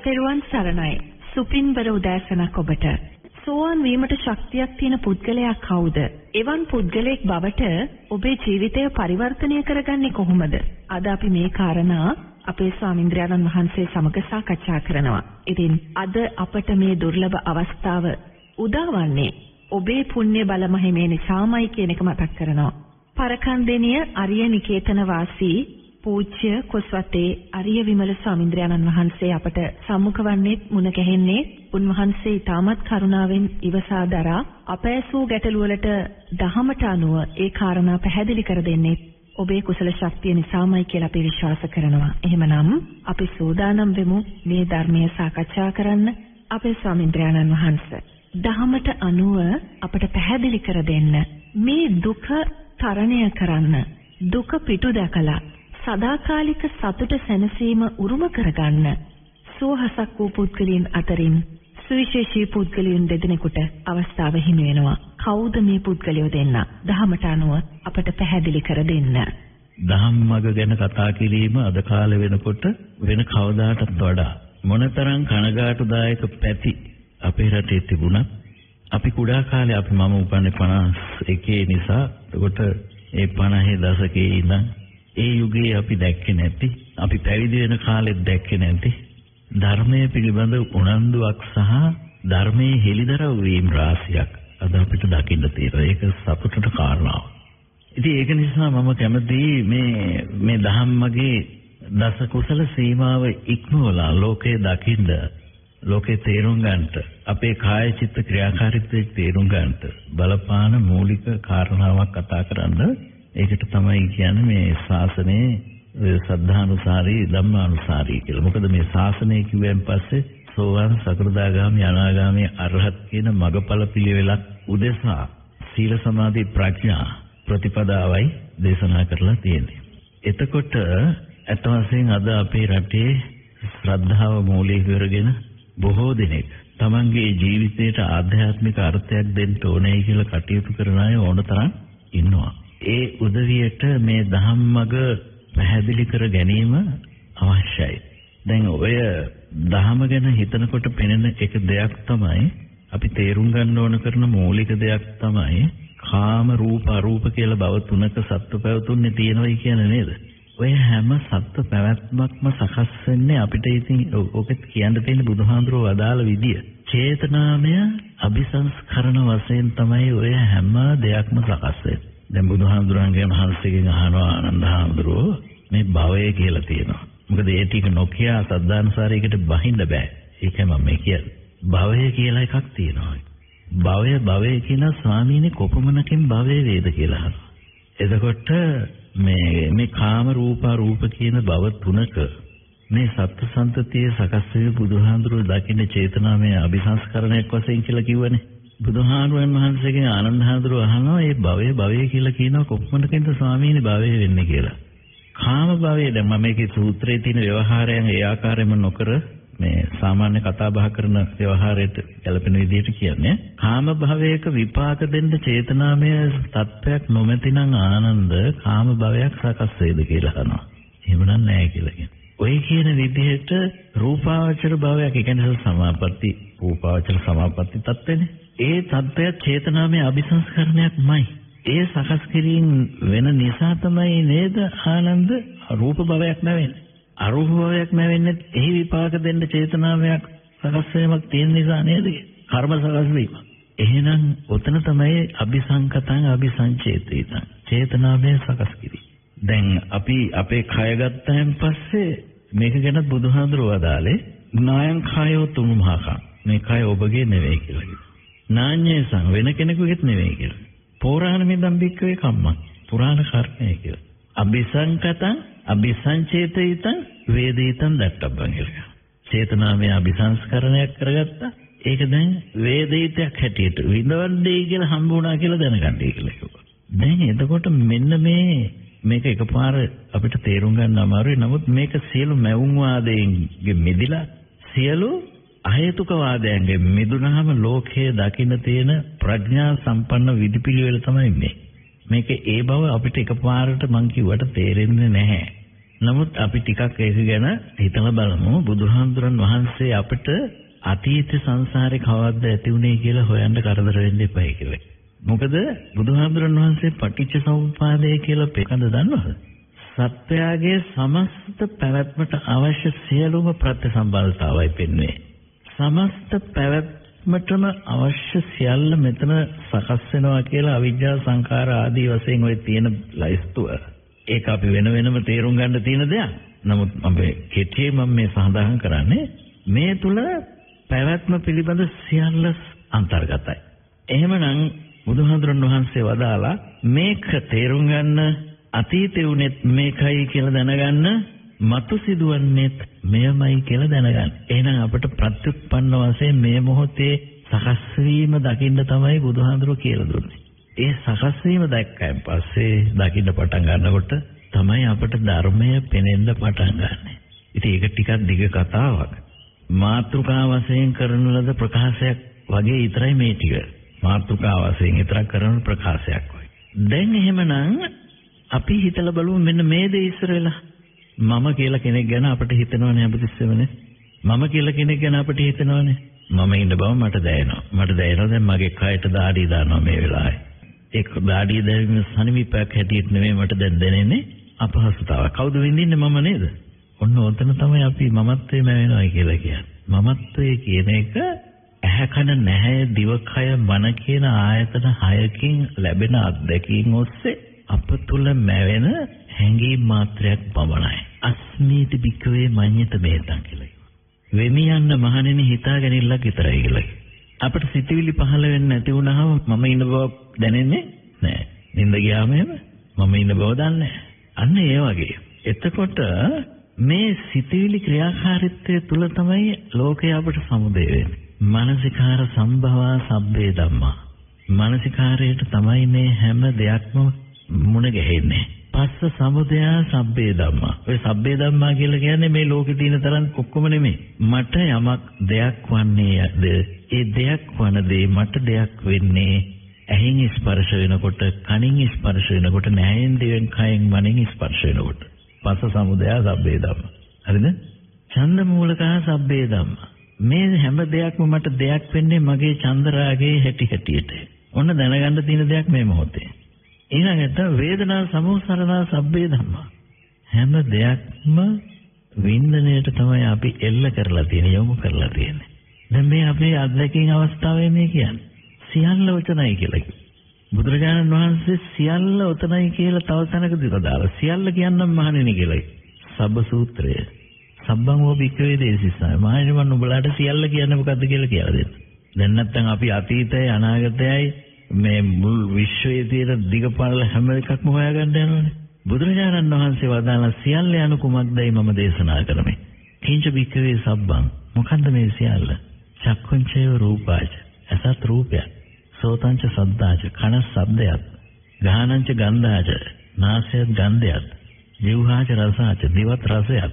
පෙරුවන් සරණයි. සුපින්බර උදෑසනක් ඔබට. සෝවාන් වීමට ශක්තියක් තියෙන පුද්ගලයා කවුද? එවන් පුද්ගලයෙක් බවට ඔබේ ජීවිතය පරිවර්තනය කරගන්නේ කොහොමද? අද අපි මේ කාරණා අපේ ස්වාමීන්ද්‍රයන්න් වහන්සේ සමග සාකච්ඡා කරනවා. ඉතින් අද අපට මේ දුර්ලභ අවස්ථාව උදාවන්නේ ඔබේ පුණ්‍ය බල මහිමේ නිසාමයි කියන එක මතක් කරනවා. පරකන්දෙනිය අරිය නිකේතන වාසී පූජ්‍ය කොස්වතේ අරිය විමල ස්වාමීන්ද්‍රයන්න් වහන්සේ අපට සම්මුඛ වන්නේ මුණ ගැහෙන්නේ උන්වහන්සේ ඊටමත් කරුණාවෙන් ඉවසා දරා අපෑසූ ගැටළු වලට දහමට අනුව ඒ කාරණා පැහැදිලි කර දෙන්නේ ඔබේ කුසල ශක්තිය නිසාමයි කියලා අපි විශ්වාස කරනවා. එහෙමනම් අපි සූදානම් වෙමු මේ ධර්මයේ සාකච්ඡා කරන්න. අපේ ස්වාමීන්ද්‍රයන්න් වහන්සේ දහමට අනුව අපට පැහැදිලි කර දෙන්න මේ දුක තරණය කරන්න, දුක පිටු දැකලා සදාකාලික සතුට සැනසීම උරුම කරගන්න සෝහසක් වූ පුද්ගලයන් අතරින් සුවිශේෂී පුද්ගලයන් දෙදෙනෙකුට අවස්ථාව හිමි වෙනවා. කවුද මේ පුද්ගලයෝ දෙන්න? දහමට අනුව අපට පැහැදිලි කර දෙන්න. ධම්මග ගැන කතා කිරීම අද කාලේ වෙනකොට වෙන කවදාටත් වඩා මොනතරම් කනගාටුදායක පැති අපේ රටේ තිබුණත් අපි කුඩා කාලේ මම උපන්නේ 51 නිසා එතකොට ඒ 50 දශකයේ ඉඳන් ඒ යුගයේ අපි දැක්කේ නැති, අපි පැවිදි වෙන කාලෙත් දැක්කේ නැති ධර්මයේ පිළිබඳ උනන්දුවක් සහ ධර්මයේ හෙළිදරව් වීම රාශියක් අද අපිට දකින්න තියෙනවා. ඒක සතුටට කාරණාවක්. ඉතින් ඒක නිසා මම කැමතියි මේ ධම්මගේ දස කුසල සීමාව ඉක්මවලා ලෝකේ දකින්න, ලෝකේ තේරුම් ගන්නට, අපේ කාය චිත්ත ක්‍රියාකාරීත්වයේ තේරුම් ගන්නට බලපාන මූලික කාරණාවක් කතා කරන්න. ඒකට තමයි කියන්නේ මේ ශාසනයේ සද්ධානුසාරී ධම්මානුසාරී කියලා. මොකද මේ ශාසනය කිව්වෙන් පස්සේ සෝවාන් සකෘදාගාමි අනාගාමි අරහත් කියන මගඵල පිළිවෙලක් උදෙසා සීල සමාධි ප්‍රඥා ප්‍රතිපදාවයි දේශනා කරලා තියෙන්නේ. එතකොට අත වශයෙන් අද අපේ රටේ ශ්‍රද්ධාව මූලික කරගෙන බොහෝ දෙනෙක් තමන්ගේ ජීවිතයට ආධ්‍යාත්මික අර්ථයක් දෙන්න ඕනේ කියලා කටයුතු කරන අය ඕනතරම් ඉන්නවා. ඒ උදවියට මේ ධම්මග පැහැදිලි කර ගැනීම අවශ්‍යයි. දැන් ඔය ධහම ගැන හිතනකොට පෙනෙන එක දෙයක් තමයි අපි තේරුම් ගන්න ඕන කරන මූලික දෙයක් තමයි කාම රූප අරූප කියලා භව තුනක සත්ව පැවතුන්නේ තියෙනවයි කියන්නේ නේද? ඔය හැම සත්ව පැවැත්මක්ම සකස් වෙන්නේ අපිට ඉතින් ඔකෙත් කියන්න තියෙන බුදුහාඳුරෝ අදාළ විදිය. චේතනාමය අபிසංස්කරණ වශයෙන් තමයි ඔය හැම දෙයක්ම සකස් වෙන්නේ. දැන් බුදුහාමුදුරන්ගේ මහන්සියගෙන් අහනවා ආනන්දහාමුදුරෝ මේ භවය කියලා තියෙනවා. මොකද ඒ ටික නොකිය සද්ධානුසාරයකට බහින්න බෑ. ඒකයි මම කියන්නේ. භවය කියලා එකක් තියෙනවා. භවය කියන ස්වාමීනි කොපමණකින් භවය වේද කියලා අහනවා. එතකොට මේ කාම රූප කියන භව තුනක මේ සත්ත්ව සම්තතිය සකස් වෙන බුදුහාමුදුරෝ දකින්න චේතනාමය අபிසංස්කරණයක් වශයෙන් කියලා කිව්වනේ. බුදුහාමුදුරන් වහන්සේගෙන් ආනන්දහාමුදුරුව අහනවා මේ භවය කියලා කියනවා කොපමණකින්ද ස්වාමීනි භවය වෙන්නේ කියලා. කාම භවය දැන් මම මේකේ සූත්‍රයේ තියෙන ව්‍යවහාරයන් ඒ ආකාරයෙන්ම නොකර මේ සාමාන්‍ය කතා බහ කරන ව්‍යවහාරයට ගැලපෙන විදිහට කියන්නේ කාම භවයක විපාක දෙන්න චේතනාමය තත්වයක් නොමැතිනම් ආනන්ද කාම භවයක් සකස් වේද කියලා අහනවා. එහෙමනම් නැහැ කියලා කියනවා. ඔය කියන විදිහට රූපාවචර භවයක් කියන්නේ සමාපatti රූපාවචර සමාපatti තත්ත්වනේ. ඒ තත්ත්වය චේතනාමය අபிසංස්කරණයක්මයි. ඒ සකස් කිරීම වෙන නිසා තමයි නේද ආනන්ද රූප භවයක් නැවෙන්නේ. අරූප භවයක් නැවෙන්නේ එහි විපාක දෙන්න චේතනාමයක් සකස් වීමක් තියෙන නිසා නේද? කර්ම සකස් වීම. එහෙනම් ඔතන තමයි අபிසංකතං අபிසංචේතිතං චේතනාමය සකස් කිරීම. දැන් අපි අපේ කය ගත්තයින් පස්සේ මේක ගැන බුදුහාඳුරෝ අදාලේ නායං කායෝ තුමුහකං මේ කය ඔබගේ නෙවෙයි කියලා කිව්වා. නාඤ්ඤේ සං වෙන කෙනෙකුගේත් නෙවෙයි කියලා. පෝරාණ මිදම් බික්කවේ කම්මං පුරාණ කර්මය කියලා. අபிසංකතං අபிසංචේතිතං වේදිතං දත්තබ්බං කියලා. චේතනාමය අபிසංස්කරණයක් කරගත්තා. ඒක දැන් වේදිතයක් හැටියට විඳවන්නේ කියලා හම්බ වුණා කියලා දැනගන්නයි කියලා කිව්වා. දැන් එතකොට මෙන්න මේක එකපාර අපිට තේරුම් ගන්න අමාරුයි. නමුත් මේක සියලු මැවුම් වාදයෙන් මිදිලා සියලු අහේතුක වාදයන්ගෙන් මිදුනහම ලෝකයේ දකින්න තියෙන ප්‍රඥා සම්පන්න විදිපිළිවෙල තමයි මේ. මේක ඒ බව අපිට එකපාරට මං කිව්වට තේරෙන්නේ නැහැ. නමුත් අපි ටිකක් ඒක ගැන හිතලා බලමු. බුදුහාමුදුරන් වහන්සේ අපිට අතීත සංසාරේ කවද්ද ඇති වුනේ කියලා හොයන්න කරදර වෙන්න එපා කියලා. මොකද බුදුහාමුදුරන් වහන්සේ පටිච්ච සමුප්පාදය කියලා පෙකඳ දන්නවද? සත්‍යයේ සමස්ත පැවැත්මට අවශ්‍ය සියලුම ප්‍රත්‍යසම්බන්ධතාවයි පෙන්වන්නේ. සමස්ත පැවැත්මටම අවශ්‍ය සියල්ල මෙතන සකස් වෙනවා කියලා අවිජ්ජා සංඛාර ආදී වශයෙන් ඔය තියෙන ලයිස්තුව. ඒක අපි වෙන වෙනම තේරුම් ගන්න තියෙන දෙයක්. නමුත් අපි කෙටියෙන් මම මේ සඳහන් කරන්නේ මේ තුල පැවැත්ම පිළිබඳ සියල්ල අන්තර්ගතයි. එහෙමනම් බුදුහාමුදුරන් වහන්සේ වදාලා මේක තේරුම් ගන්න අතීතේ උනේත් මේකයි කියලා දැනගන්න මතු සිදුවන්නේත් මෙයමයි කියලා දැනගන්න. එහෙනම් අපිට ප්‍රත්‍යুৎපන්න වශයෙන් මේ මොහොතේ සකස් වීම දකින්න තමයි බුදුහාමුදුරුවෝ කියලා දුන්නේ. ඒ සකස් වීම දැක්කයන් පස්සේ දකින්න පටන් ගන්නකොට තමයි අපිට ධර්මය පෙනෙන්න පටන් ගන්නෙ. ඉතින් ඒක ටිකක් දිග කතාවක්. මාතෘකා වශයෙන් කරන ලද ප්‍රකාශයක් වගේ විතරයි මේ ටික. මාතෘකා වශයෙන් විතරක් කරන ප්‍රකාශයක් වගේ. දැන් එහෙමනම් අපි හිතලා බලමු මෙන්න මේ දේ ඉස්සර වෙලා මම කියලා කෙනෙක් ගැන අපිට හිතෙනවනේ අපිටස්සෙමනේ. මම කියලා කෙනෙක් ගැන අපිට හිතෙනවනේ. මම ඉන්න බව මට දැනෙනවා. මට දැනෙනවා දැන් මගේ කයට දාඩිය දානවා මේ වෙලාවේ. ඒක දාඩිය දැරීම සනිවිපයක් හැටියට නෙමෙයි මට දැන් දැනෙන්නේ අපහසුතාව. කවුද විඳින්නේ මම නේද? ඔන්න ඔතන තමයි අපි මමත්වයේම වෙනවා කියලා කියන්නේ. මමත්වයේ කියන එක ඇහැ කන නැහැ දිවකය මන කියන ආයතන 6කින් ලැබෙන අත්දැකීම් ඔස්සේ අප තුල මැවෙන හැඟීම් මාත්‍රයක් පමණයි. අස්මීති බික්කවේ මඤ්ඤත මේතං කියලා. වෙමි යන්න මහණෙනි හිතාගැනිල්ලක් විතරයි කියලා. අපිට සිතවිලි පහළ වෙන්නේ නැති වුණාම මම ඉන්න බව දැනෙන්නේ නැහැ. නින්ද ගියාම එහෙම මම ඉන්න බව දන්නේ නැහැ. අන්න ඒ වගේ. එතකොට මේ සිතවිලි ක්‍රියාකාරීත්වය තුල තමයි ලෝකය අපට සමුදේ වෙන්නේ. මානසිකාර සම්භවා සබ්බේ ධම්මා. මානසිකාරයට තමයි මේ හැම දෙයක්ම මුණ ගැහෙන්නේ. පස්ස සමුදයා සබ්බේ ධම්මා. ඔය සබ්බේ ධම්මා කියලා කියන්නේ මේ ලෝකේ තියෙන තරම් ඔක්කොම නෙමෙයි. මට යමක් දෙයක් වන්නේද? ඒ දෙයක් වන දේ මට දෙයක් වෙන්නේ ඇහෙන් ස්පර්ශ වෙනකොට, කනින් ස්පර්ශ වෙනකොට, නැහෙන් දිවෙන් කයෙන් මනෙන් ස්පර්ශ වෙනකොට. පස්ස සමුදයා සබ්බේ ධම්මා. හරිද? ඡන්ද මූලකා සබ්බේ ධම්මා. මේ හැම දෙයක්ම මට දෙයක් වෙන්නේ මගේ චන්දරාගේ හැටියට. ඔන්න දැනගන්න තියෙන දෙයක් මේ මොහොතේ. ඊළඟට වේදනා සමුසරණා සබ්බේ ධම්මා. හැම දෙයක්ම වින්දනයට තමයි අපි එල්ල කරලා තියෙන්නේ, යොමු කරලා තියෙන්නේ. දැන් මේ අපේ අත්දැකීම් අවස්ථාවේ මේ කියන්නේ සියල්ල උතනයි කියලා. බුදුරජාණන් වහන්සේ සියල්ල උතනයි කියලා තව තැනකදී කතාලා. සියල්ල කියන්නම් මහණෙනි කියලා. සබ්බ සූත්‍රය. සබ්බං වූ භික්ඛවේ දේශිසාය. මහණෙනි මම නුඹලාට සියල්ල කියන්නේ මොකද්ද කියලා දෙන්න. දැන් නැත්තම් අපි අතීතයයි අනාගතයයි මේ මුල් විශ්වයේ තියෙන දිගපළල හැම එකක්ම හොයාගන්න යනවනේ. බුදුරජාණන් වහන්සේ වදාළ සියල්ල යනු කුමක්දයි මම දේශනා කරමි. කිංච භික්ඛවේ සබ්බං. මොකද්ද මේ සියල්ල? චක්ඛුංචේ රූපාච. අසත් රූපයක්. සෝතංච සද්දාච. කන ශබ්දයක්. ගානංච ගන්ධාච. නාසයත් ගන්ධයක්. જીවහාච රසාච. දිවත් රසයක්.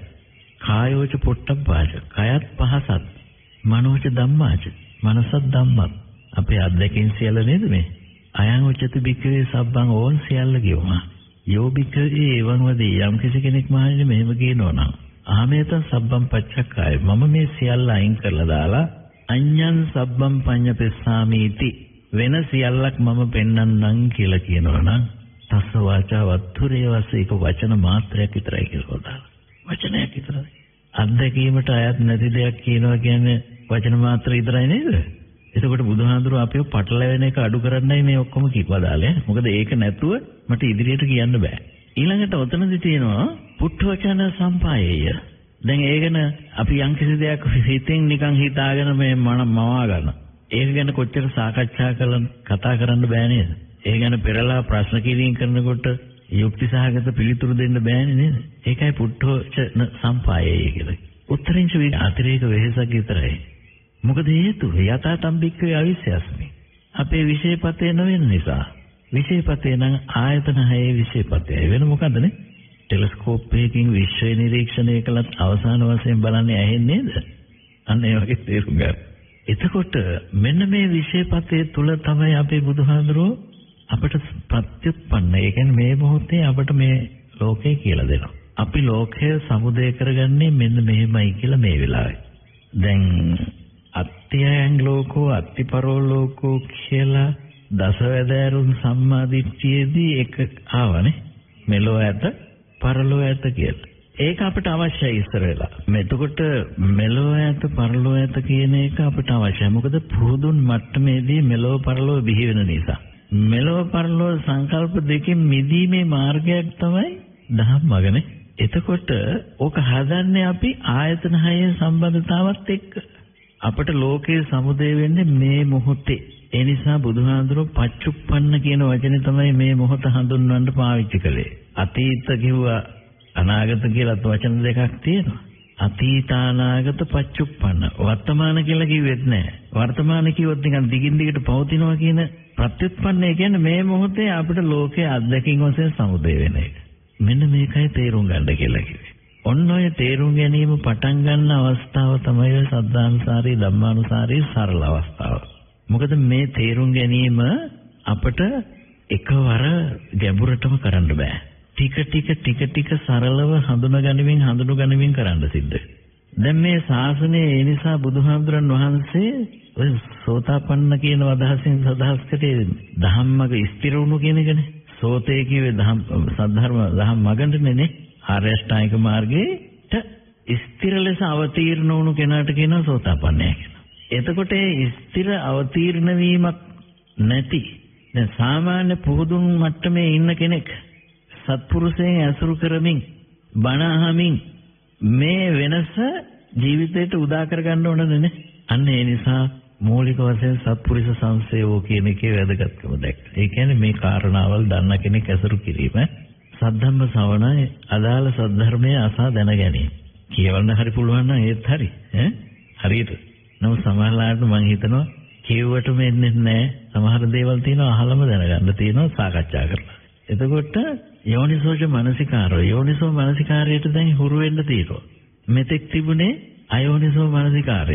කායෝච පොට්ටබ්බාච. කයත් පහසත්. මනෝච ධම්මාච. මනසත් ධම්මත්. අපේ අත්දැකීම් සියල්ල නේද මේ? අයං උච්චති භික්ඛවේ සබ්බං ඕන් සියල්ල කියවුවා. යෝ භික්ඛවේ එවං වදී යම් කිසි කෙනෙක් මහණෙනි මෙහෙම කියනවා නම් ආමේත සබ්බං පච්චක්කාය මම මේ සියල්ල අයින් කරලා දාලා අඤ්ඤං සබ්බං පඤ්ඤපෙස්සාමීති වෙන සියල්ලක් මම පෙන්වන්නම් කියලා කියනවා නම් තස්ස වාචා වත්තුරේ වසේක වචන මාත්‍රයක් විතරයි කියලා දාලා. වචනයක් විතරයි. අත්දැකීමට අයත් නැති දෙයක් කියනවා කියන්නේ වචන මාත්‍ර විතරයි නේද? එතකොට බුදුහාඳුරුවෝ අපිව පටලැවෙන එක අඩු කරන්නයි මේ ඔක්කොම කිව්වදාලේ. මොකද ඒක නැතුව මට ඉදිරියට කියන්න බෑ. ඊළඟට ඔතනදි තියෙනවා පුට්ඨ වචන සම්පායය. දැන් ඒකන අපි යම් කිසි දෙයක් හිතෙන් නිකන් හිතාගෙන මේ මවා ගන්න. ඒක ගැන කොච්චර සාකච්ඡා කළා කතා කරන්න බෑ නේද? ඒ ගැන පෙරලා ප්‍රශ්න කිරීම කරනකොට යුක්ති සහගත පිළිතුරු දෙන්න බෑනේ නේද? ඒකයි පුට්ඨ වචන සම්පායය කියලා. උත්තරින්ච අතිරේක වෙහසක් විතරයි. මොකද හේතුව යථා තම්බික්කේ අවිශ්වාසමි. අපේ විශේෂපතේ නොවන නිසා. විශේෂපතේ නම් ආයතන 6 විශේෂපතේ වෙන මොකද්දනේ? ටෙලස්කෝප් එකකින් විශ්වය නිරීක්ෂණය කළත් අවසාන වශයෙන් බලන්නේ ඇහෙන්නේ නේද? අන්න ඒ වගේ තේරුම් ගන්න. එතකොට මෙන්න මේ විශේෂපතේ තුල තමයි අපේ බුදුහාඳුරෝ අපට ප්‍රත්‍යুৎපන්න. ඒ කියන්නේ මේ මොහොතේ අපට මේ ලෝකේ කියලා දෙනවා. අපි ලෝකය සමුදය කරගන්නේ මෙන්න මෙහෙමයි කියලා මේ වෙලාවේ. දැන් අත්‍යයන් ලෝකෝ අත්තිපරෝ ලෝකෝ කියලා දසවැදෑරුම් සම්මාදිට්ඨියේදී එක ආවනේ. මෙලෝ ඇත පරලෝ ඇත කියලා. ඒක අපිට අවශ්‍යයි ඉස්සර වෙලා. එතකොට මෙලෝ ඇත පරලෝ ඇත කියන එක අපිට අවශ්‍යයි. මොකද පුදුන් මට්ටමේදී මෙලෝ පරලෝ බිහි වෙන නිසා. මෙලෝ පරලෝ සංකල්ප දෙකෙන් මිදීමේ මාර්ගයක් තමයි දහම් මගනේ. එතකොට ඕක හදන්නේ අපි ආයතන හයේ සම්බන්ධතාවත් එක්ක. අපට ලෝකයේ සමුදය වෙන්නේ මේ මොහොතේ. ඒ නිසා බුදුහාඳුරෝ පච්චුප්පන්න කියන වචනේ තමයි මේ මොහොත හඳුන්වන්න පාවිච්චි කළේ. අතීත කිව්වා අනාගත කියලාත් වචන දෙකක් තියෙනවා. අතීතානාගත පච්චුප්පන්න. වර්තමාන කියලා කිව්වෙත් නැහැ. වර්තමාන කිව්වොත් නිකන් දිගින් දිගට පවතිනවා කියන ප්‍රත්‍යুৎපන්නය කියන්නේ මේ මොහොතේ අපිට ලෝකයේ අත්දැකීම් වශයෙන් සමුදය වෙන එක. මෙන්න මේකයි තේරුම් ගන්න කියලා කිව්වේ. ඔන්න ඔය තේරුම් ගැනීම පටන් ගන්න අවස්ථාව තමයි සද්ධානුසාරී ධම්මානුසාරී සරල අවස්ථාව. මොකද මේ තේරුම් ගැනීම අපිට එකවර ගැඹුරටම කරන්න බෑ. ටික ටික සරලව හඳුනගනිමින් කරන්න සිද්ධ. දැන් මේ ශාසනය ඒ නිසා බුදුහාමුදුරන් වහන්සේ ඔය සෝතාපන්න කියන අදහසින් සදහස් කරේ ධම්මග ස්ථිර වුණු කියන එකනේ. සෝතේ කිව්වේ ධම්ම මගන්නේ ආර්ය අෂ්ටාංගික මාර්ගයට ස්ථිර ලෙස අවතීර්ණ වුණු කෙනාට කියනවා සෝතාපන්නය කියලා. එතකොට ඒ ස්ථිර අවතීර්ණ වීමක් නැති දැන් සාමාන්‍ය පුහුදුන් මට්ටමේ ඉන්න කෙනෙක් සත්පුරුෂයන් ඇසුරු කරමින් බණ අහමින් මේ වෙනස ජීවිතයට උදා කර ගන්න ඕනනේ. අන්න ඒ නිසා මූලික වශයෙන් සත්පුරුෂ සංසේවෝ කියන එකේ වැදගත්කම දැක්කා. ඒ කියන්නේ මේ කාරණාවල් දන්න කෙනෙක් ඇසුරු කිරීම සද්ධම්ම ශ්‍රවණය අදාළ සද්ධර්මයේ අසා දැන ගැනීම. කියවන්න හරි පුළුවන් නම් ඒත් හරි. හරියට. නමුත් සමහරවිට මම හිතනවා කියුවටම එන්නේ නැහැ. සමහර දේවල් තියෙනවා අහලම දැනගන්න තියෙනවා සාකච්ඡා කරලා. එතකොට යෝනිසෝච යෝනිසෝ මනසිකාරයට දැන් හුරු වෙන්න තියෙනවා. මෙතෙක් තිබුණේ අයෝනිසෝ මනසිකාරය.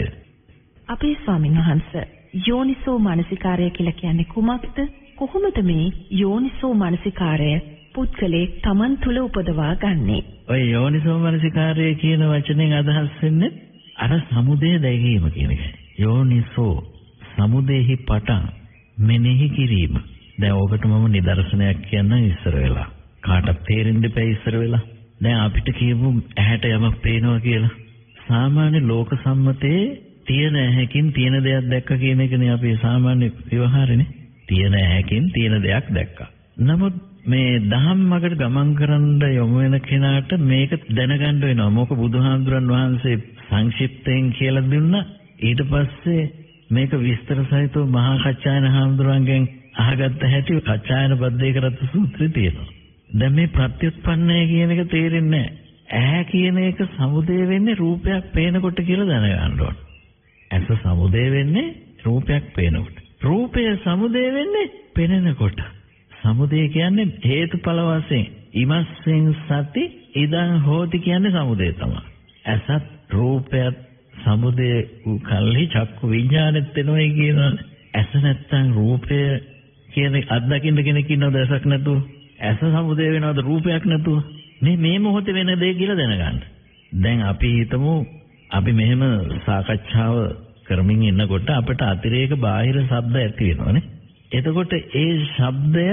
අපේ ස්වාමීන් වහන්සේ යෝනිසෝ මනසිකාරය කියලා කියන්නේ කුමක්ද? කොහොමද මේ යෝනිසෝ මනසිකාරය පුද්ගලයේ Taman තුල උපදවා ගන්නෙ? ඔය යෝනිසෝ මනසිකාරය කියන වචනෙන් අදහස් වෙන්නේ අර සමුදය දැකීම කියන එකයි. යෝනිසෝ සමුදේහි පටන් මෙනෙහි කිරීම. දැන් ඔකට මම නිදර්ශනයක් කියන්න ඉස්සර වෙලා. කාටත් තේරෙන්න දෙපැයි ඉස්සර වෙලා. දැන් අපිට කියමු ඇහැට යමක් පේනවා කියලා. සාමාන්‍ය ලෝක සම්මතයේ තියෙන ඇහැකින් තියෙන දෙයක් දැක්ක කියන එකනේ අපේ සාමාන්‍ය ව්‍යවහාරනේ. තියෙන ඇහැකින් තියෙන දෙයක් දැක්කා. නමුත් මේ ධම්මකට ගමන් කරන්න යොමු වෙන කෙනාට මේක දැනගන්න වෙනවා. මොක බුදුහාමුදුරන් වහන්සේ සංක්ෂිප්තයෙන් කියලා දුන්නා. ඊට පස්සේ මේක විස්තර සහිතව මහා කච්චායන හාමුදුරන්ගෙන් අහගත්ත හැටි කච්චායන බද්දේකරත් සූත්‍රයේ තියෙනවා. දැන් මේ ප්‍රත්‍යুৎපන්නය කියන එක තේරෙන්නේ නැහැ. ඇහැ කියන එක සමුදය වෙන්නේ රූපයක් පේනකොට කියලා දැනගන්න ඕන. ඇස සමුදය වෙන්නේ රූපයක් පේනකොට. රූපය සමුදය වෙන්නේ පෙනෙනකොට. සමුදය කියන්නේ හේතුඵල වශයෙන් ඉමස්සෙන් සති ඉදං හෝති කියන්නේ සමුදය තමයි. ඇසත් රූපයත් සමුදය කල්හි චක්කු විඥානෙත් වෙනවයි කියනවානේ. ඇස නැත්තම් රූපය කියන අත්දකින්න කෙනෙක් ඉන්නවද ඇසක් නැතුව? ඇස සමුදය වෙනවද රූපයක් නැතුව? මේ මොහොතේ වෙන දේ කියලා දැනගන්න. දැන් අපි හිතමු අපි මෙහෙම සාකච්ඡාව කරමින් ඉන්නකොට අපිට අතිරේක බාහිර ශබ්ද ඇති වෙනවනේ. එතකොට ඒ ශබ්දය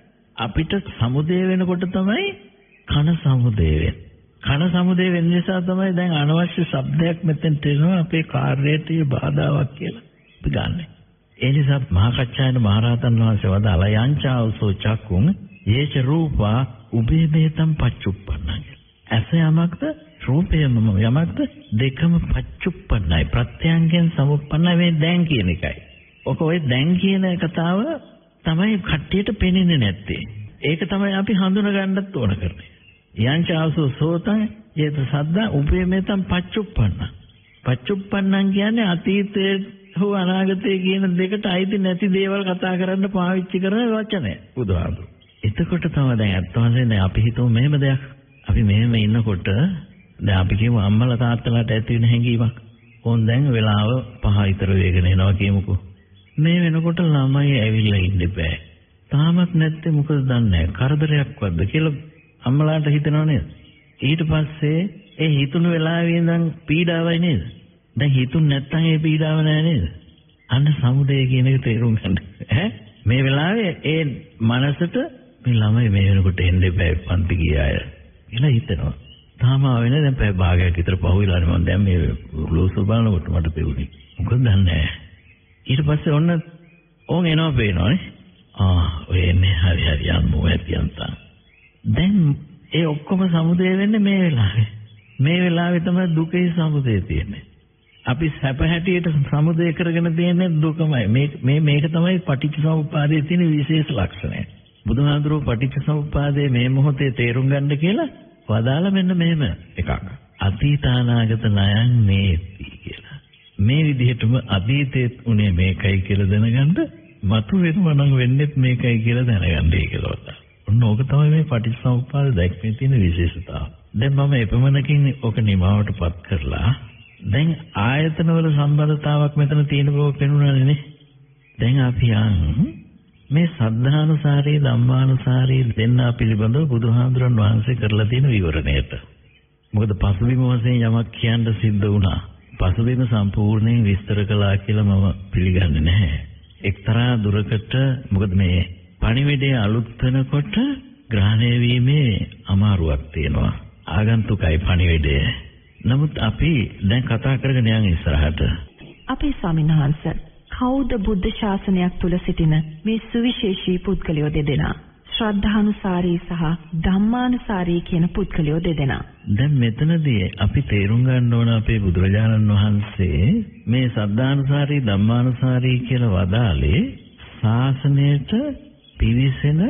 අපිට සමුදය වෙනකොට තමයි කන සමුදය වෙන්නේ. කන සමුදය වෙන නිසා තමයි දැන් අනවශ්‍ය ශබ්දයක් මෙතෙන්ට එනවා අපේ කාර්යයට බාධාවක් කියලා අපි ගන්නෙ. ඒ නිසා මහා කච්චායන මහරහතන් වහන්සේ වදාළා යංචාවසෝ චක්කුං යේච රූපා උභේ බේතම් පච්චුප්පන්නං. ඇස යමක්ද රූපය යමක්ද දෙකම පච්චුප්පන්නයි ප්‍රත්‍යංගෙන් සමුප්පන්නයි මේ දැන් කියන එකයි. ඔය දැන් කියන කතාව තමයි කට්ටියට පෙනෙන්නේ නැත්තේ. ඒක තමයි අපි හඳුනා ගන්නත් ඕන කරන්නේ. යංචාවසෝ සෝතං යේත සද්දා උභේ බේතම් පච්චුප්පන්න. පච්චුප්පන්නං කියන්නේ අතීතයේ හෝ අනාගතයේ කියන දෙකට අයිති නැති දේවල් කතා කරන්න පාවිච්චි කරන වචනය බුදුහාමුදුරුවෝ. එතකොට තමයි දැන් අත්වහන්සේ අපි හිතමු මෙහෙම දෙයක්. අපි මෙහෙම ඉන්නකොට දැන් අපි කියමු අම්මලා තාත්තලාට ඇති වෙන හැඟීමක්. ඕන් දැන් වෙලාව 5 විතර වේගෙන එනවා කියමුකෝ. මේ වෙනකොට ළමයි ඇවිල්ලා ඉන්න බෑ. තාමත් නැත්තේ මොකද දන්නේ නැහැ. කරදරයක්වත්ද කියලා අම්මලාට හිතනව නේද? ඊට පස්සේ ඒ හිතුණු වෙලාවේ ඉඳන් පීඩාවයි නේද? දැන් හිතුන් නැත්තම් ඒ පීඩාව නෑ නේද? අන්න සමුදය කියන එක තේරුම් ගන්න. මේ වෙලාවේ ඒ මනසට මේ ළමයි මේ වෙනකොට එන්නේ බෑ පන්ති ගියාය කියලා හිතෙනවා. තාම ආවෙ නෑ දැන් පැය භාගයක් විතර පහුවිලානේ මම දැන් මේ ලෝසු බලනකොට මට පෙවුනේ. මොකද දන්නේ නෑ. ඊට පස්සේ ඔන්න ඕන් එනවා පේනවනේ. ඔය එන්නේ හරි යන්නෝ ඇතියන්තා. දැන් ඒ ඔක්කොම සමුදය වෙන්නේ මේ වෙලාවේ. මේ වෙලාවේ තමයි දුකේ සමුදය තියෙන්නේ. අපි සැප හැටියට සමුදය කරගෙන තියෙන්නේ දුකමයි. මේක තමයි පටිච්චසමුප්පාදයේ තියෙන විශේෂ ලක්ෂණය. බුදුහාඳුරෝ පටිච්චසමුප්පාදයේ මේ මොහොතේ තේරුම් ගන්න කියලා වදාලා මෙන්න මෙහෙම එකක්. අතීතානාගත ණයන් මේති කියලා. මේ විදිහටම අතීතයේ උනේ මේකයි කියලා දැනගන්න මතු වෙනවනම් වෙන්නේ මේකයි කියලා දැනගන්නයි කියලා වදා. ඔන්න ඕක තමයි මේ පටිච්චසමුප්පාද දැක්මේ තියෙන විශේෂතාව. දැන් මම එපමණකින් ඕක නිමාවටපත් කරලා දැන් ආයතනවල සම්බන්ධතාවක් මෙතන තියෙන බව පෙනුණානේ නේ. දැන් අපි මේ සද්ධානුසාරී ධම්මානුසාරී දෙන්නා පිළිබඳව බුදුහාමුදුරන් වහන්සේ කරලා තියෙන විවරණයට. මොකද පසුබිම වශයෙන් යමක් කියන්න සිද්ධ වුණා. පසුබිම සම්පූර්ණයෙන් විස්තර කළා කියලා මම පිළිගන්නේ නැහැ. එක්තරා දුරකට මොකද මේ පණිවිඩය අලුත් වෙනකොට ග්‍රහණය වීමේ අමාරුවක් තියෙනවා. ආගන්තුකයි පණිවිඩය. නමුත් අපි දැන් කතා කරගෙන යන ඉස්සරහට අපේ ස්වාමීන් වහන්සේ කවුද බුද්ධ ශාසනයක් තුල සිටින මේ සුවිශේෂී පුද්ගලයෝ දෙදෙනා? ශ්‍රද්ධානුසාරී සහ ධම්මානුසාරී කියන පුද්ගලයෝ දෙදෙනා. දැන් මෙතනදී අපි තේරුම් ගන්න ඕන අපේ බුදුරජාණන් වහන්සේ මේ සද්ධානුසාරී ධම්මානුසාරී කියලා වදාළේ ශාසනයට පිවිසෙන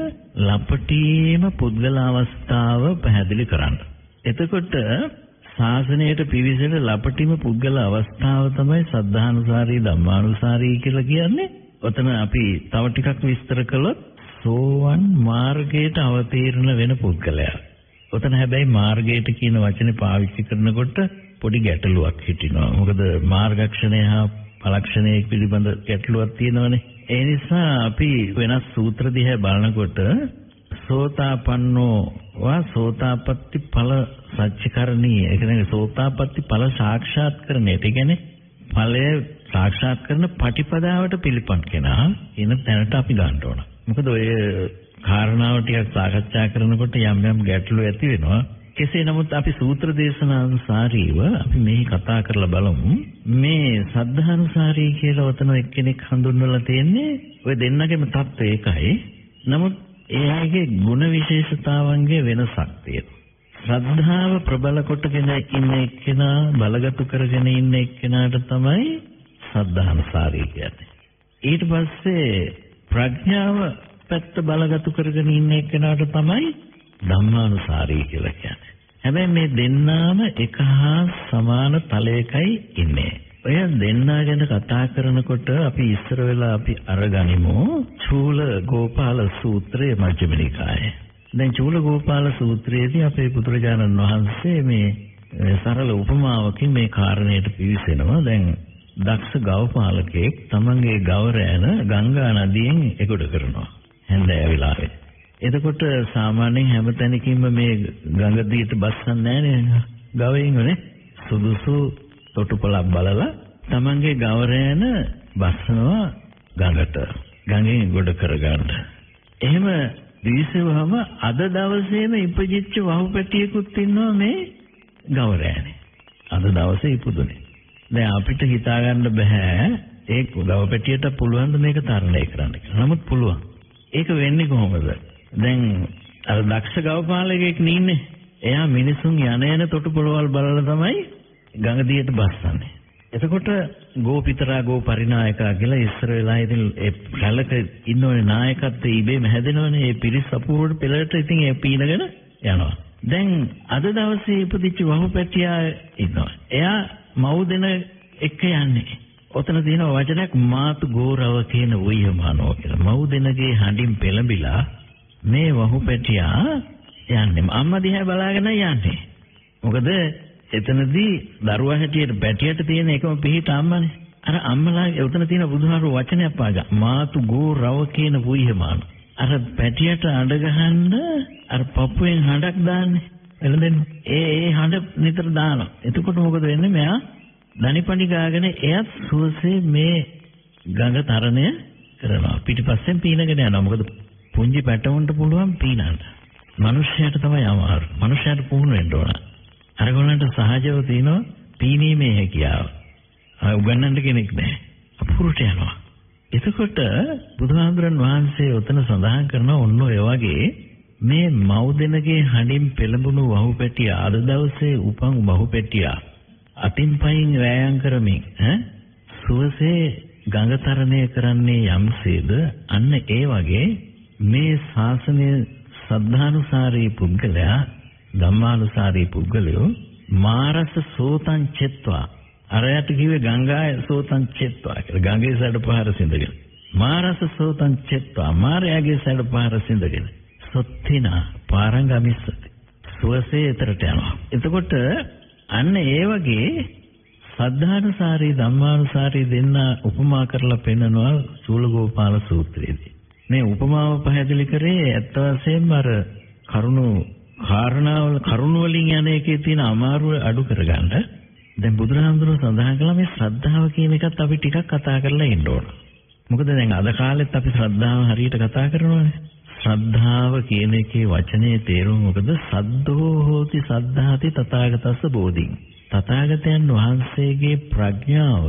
ලපටීම පුද්ගල අවස්ථාව පැහැදිලි කරන්න. එතකොට ශාසනයට පිවිසෙන ලපටිම පුද්ගල අවස්ථාව තමයි සද්ධානුසාරී ධම්මානුසාරී කියලා කියන්නේ. ඔතන අපි තව ටිකක් විස්තර කළොත් සෝවන් මාර්ගයට අවතීර්ණ වෙන පුද්ගලයා. ඔතන හැබැයි මාර්ගයට කියන වචනේ පාවිච්චි කරනකොට පොඩි ගැටලුවක් හිටිනවා. මොකද මාර්ගක්ෂණය හා ඵලක්ෂණය පිළිබඳ ගැටලුවක් තියෙනවනේ. ඒ නිසා අපි වෙනස් සූත්‍ර දිහා බලනකොට සෝතාපන්නෝ වා සෝතාපට්ටි ඵල සච්චිකරණී. ඒ කියන්නේ සෝතාපට්ටි ඵල සාක්ෂාත් කරන්නේ. ඒ කියන්නේ ඵලය සාක්ෂාත් කරන පටිපදාවට පිළිපන් කෙනා එන තැනට අපි ගන්න ඕන. මොකද ඔය කාරණාව ටිකක් සාකච්ඡා කරනකොට යම් ගැටලු ඇති වෙනවා. කෙසේ නමුත් අපි සූත්‍ර දේශනානුසාරීව අපි මේ කතා කරලා බලමු. මේ සද්ධානුසාරී කියලා වතන එක්කෙනෙක් හඳුන්වලා තියෙන්නේ ඔය දෙන්නගේම தත්ත්වය එකයි. නමුත් එයාගේ ಗುಣ විශේෂතාවන්ගේ වෙනසක් තියෙනවා. ශ්‍රද්ධාව ප්‍රබල කොටගෙන ඉන්න එක්කෙනා බලගතු කරගෙන ඉන්න එක්කෙනාට තමයි සද්ධානුසාරී කියන්නේ. ඊට පස්සේ ප්‍රඥාව පැත්ත බලගතු කරගෙන ඉන්න එක්කෙනාට තමයි ධම්මානුසාරී කියලා කියන්නේ. හැබැයි මේ දෙන්නාම එක හා සමාන තලයකයි ඉන්නේ. ඔය දෙන්නා ගැන කතා කරනකොට අපි ඉස්සර වෙලා අපි අරගනිමු චූල ගෝපාල සූත්‍රයේ මජ්ක්‍ධිම නිකායේ. දැන් චූල ගෝපාල සූත්‍රයේදී අපේ පුත්‍රජානන් වහන්සේ මේ සරල උපමාවකින් මේ කාරණයට පිවිසෙනවා. දැන් දක්ෂ ගවපාලකෙක් තමන්ගේ ගව රැන ගංගා නදියෙන් එගොඩ කරනවා හැන්දෑව වෙලාවේ. එතකොට සාමාන්‍යයෙන් හැමතැනකින්ම මේ ගඟ දිහට බස්සන්නේ නැහැ ගවයින්වනේ. සුදුසු තොටුපළක් බලලා තමන්ගේ ගව රැන බස්සනවා ගඟට. ගඟෙන් ගොඩ කරගන්න. එහෙම දිවිසෙවම අද දවසේම ඉපදිච්ච වහුපැටියෙකුත් ඉන්නවා මේ ගව රැනේ. අද දවසේ ඉපදුනේ. දැන් අපිට හිතා ගන්න බෑ ඒ ගවපැටියට පුළුවන් ද මේක තරණය කරන්න කියලා. නමුත් පුළුවන්. ඒක වෙන්නේ කොහොමද? දැන් අර දක්ෂ ගවපාලකෙක් නින්නේ. එයා මිනිසුන් යන තොටුපළවල් බලලා තමයි ගඟ දිහට බස්සන්නේ. එතකොට ගෝපිතරා ගෝපරිනායකා කියලා ඉස්සර වෙලා ඉතින් ඒ කලක ඉන්නෝනේ නායකත්වයේ ඉබේම හැදෙනවනේ. ඒ පිරිස් අපූර්වට පෙළට ඉතින් ඒ පීනගෙන යනවා. දැන් අද දවසේ ඉපදිච්ච වහුපැටියා ඉන්නවා. එයා මව් දෙන එක යන්නේ. ඔතන තියෙන වචනයක් මාතු ගෝරව කියන උයමානෝ කියලා. මව් දෙනගේ හඬින් පෙළඹිලා මේ වහුපැටියා යන්නේ. අම්මා දිහා බලාගෙන යන්නේ. මොකද එතනදී දරුවා හැටියට පැටියට තියෙන එකම පිහිට අම්මනේ. අර අම්මලා උතන තියෙන බුදුහාරු වචනයක් පාගා. මාතු ගෝරව කියන උයමානෝ. අර පැටියට අඬ ගහන්න අර පපුවෙන් හඬක් දාන්නේ. එළදෙන්න. ඒ හඬ නිතර දානවා. එතකොට මොකද වෙන්නේ? මෙයා දනිපණි ගාගෙන එයත් සුවසේ මේ ගඟ තරණය කරනවා. පිටිපස්සෙන් පීනගෙන යනවා. මොකද පුංචි පැටවුන්ට පුළුවන් පීනන්න. මිනිස්සයාට තමයි අමාරු. මිනිස්සයාට පුහුණු වෙන්න ඕන. අරගොල්ලන්ට සහජව තියෙනවා පීනීමේ හැකියාව. උගන්නන්න කෙනෙක් නැහැ. අපුරුට යනවා. එතකොට බුදුහාමුදුරන් වහන්සේ උතන සඳහන් කරන ඔන්න ඔය වගේ මේ මව්දෙනගේ හඬින් පෙළඹුණු වහුපැටිය අද දවසේ උපන් වහුපැටියා අතින් පයින් වෑයම් කරමින් සුවසේ ගඟ තරණය කරන්නේ යම්සේද අන්න ඒ වගේ මේ ශාසනය සද්ධානුසාරී පුද්ගලයා ධම්මානුසාරී පුද්ගලයෝ මාරස සෝතං චෙත්වා අරයට කිව්වේ ගංගාය සෝතං චෙත්වා කියලා. ගංගේ සැඩපහර සිඳගෙන මාරස සෝතං චෙත්වා මාරයාගේ සැඩපහර සිඳගෙන සොත්තිනා පාරංගමිස්සති සුවසේ එතරට යනවා. එතකොට අන්න ඒ වගේ සද්ධානුසාරී ධම්මානුසාරී දෙන්න උපමා කරලා පෙන්නනවා චූලගෝපාල සූත්‍රයේදී. මේ උපමාව පැහැදිලි කරේ ඇත්ත වශයෙන්ම අර කරුණ වලින් යන එකේ තියෙන අමාරුව අඩු කරගන්න. දැන් බුදුරජාණන් සඳහන් කළා මේ ශ්‍රද්ධාව කියන එකත් අපි ටිකක් කතා කරලා ඉන්න ඕන. මොකද දැන් අද කාලෙත් අපි ශ්‍රද්ධාව හරියට කතා කරනවානේ. ශ්‍රද්ධාව කියන එකේ වචනේ තේරුම මොකද? සද්දෝ හෝති සද්ධාති තථාගතස්ස බෝධින්. තථාගතයන් වහන්සේගේ ප්‍රඥාව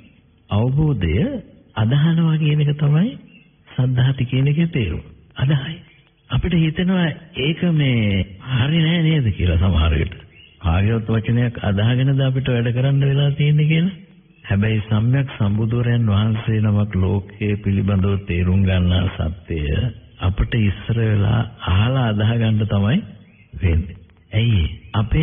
අවබෝධය අදහනවා කියන එක තමයි සද්ධාති කියන එකේ තේරුම. අදහයි. අපිට හිතෙනවා ඒක මේ හරි නෑ නේද කියලා සමහර විට. කාගේවත් වචනයක් අදහගෙනද අපිට වැඩ කරන්න වෙලා තියෙන්නේ කියලා. හැබැයි සම්‍යක් සම්බුදුරයන් වහන්සේ නමක් ලෝකයේ පිළිබඳව තේරුම් ගන්නා සත්‍යය අපිට ඉස්සර වෙලා අහලා අදහ ගන්න තමයි වෙන්නේ. ඇයි? අපේ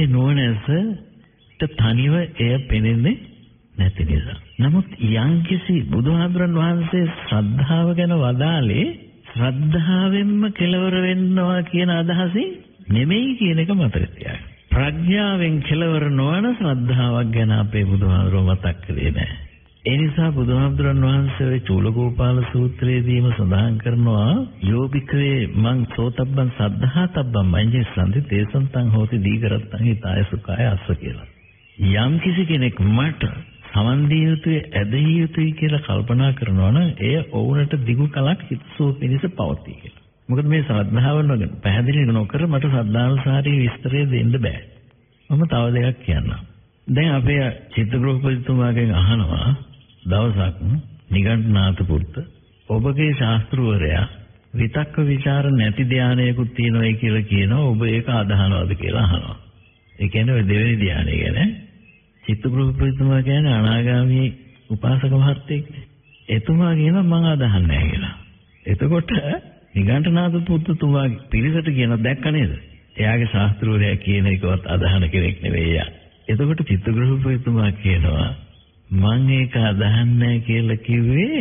නුවණැසට තනිව එය පෙනෙන්නේ නැති නිසා. නමුත් යම්කිසි බුදුහාමුදුරන් වහන්සේ ශ්‍රද්ධාව ගැන වදාළේ ශ්‍රද්ධාවෙන්ම කෙලවර වෙන්නවා කියන අදහසින් නෙමෙයි කියන එක මතක තියාගන්න. ප්‍රඥාවෙන් කෙලවර නොවන ශ්‍රද්ධාවක් ගැන අපේ බුදුහාමුදුරුවෝ මතක් කළේ නැහැ. ඒ නිසා බුදුහාමුදුරන් වහන්සේ ඔය චූලගෝපාල සූත්‍රයේදීම සඳහන් කරනවා යෝබිකවේ මං සෝතබ්බන් සද්ධාතබ්බන් මඤ්ඤේ සම්දි තේසන්තං හෝති දීගරත්තං හිතාය සුඛාය අස්ස කියලා. යම් කිසි කෙනෙක් මට සමන් දිය යුතුයි ඇදිය යුතුයි කියලා කල්පනා කරනවා නම් එය ඔවුන්ට දිගු කලක් හිතසෝ පිණිස පවතී කියලා. මොකද මේ ශ්‍රද්ධාව නෝන පැහැදිලි නොකර මට ශ්‍රද්ධානුසාරී විස්තරය දෙන්න බෑ. මම තව දෙයක් කියන්නම්. දැන් අපේ චිත්තග්‍රහපතිතුමාගෙන් අහනවා දවසක් නිගණ්ඨනාථ පුත්ත ඔබගේ ශාස්ත්‍රවරයා විතක්ක ਵਿਚාර නැති ධානයකුත් තියෙනවායි කියලා කියනවා. ඔබ ඒක අදහනවද කියලා අහනවා. ඒ කියන්නේ ඔය දෙවෙනි ධානය ගැන. චිත්තග්‍රහපතිතුමා කියන්නේ අනාගාමී උපාසක මහත්තයෙක්. එතුමා කියනවා මම අදහන්නේ නැහැ කියලා. එතකොට නිගණ්ඨනාථ පුත්තුතුමා පිළිසට කියන දැක්ක නේද? එයාගේ ශාස්ත්‍රවරයා කියන එකවත් අදහන කෙනෙක් නෙවෙයි යා. එතකොට චිත්තග්‍රහපතිතුමා කියනවා මම ඒක අදහන්නේ කියලා කිව්වේ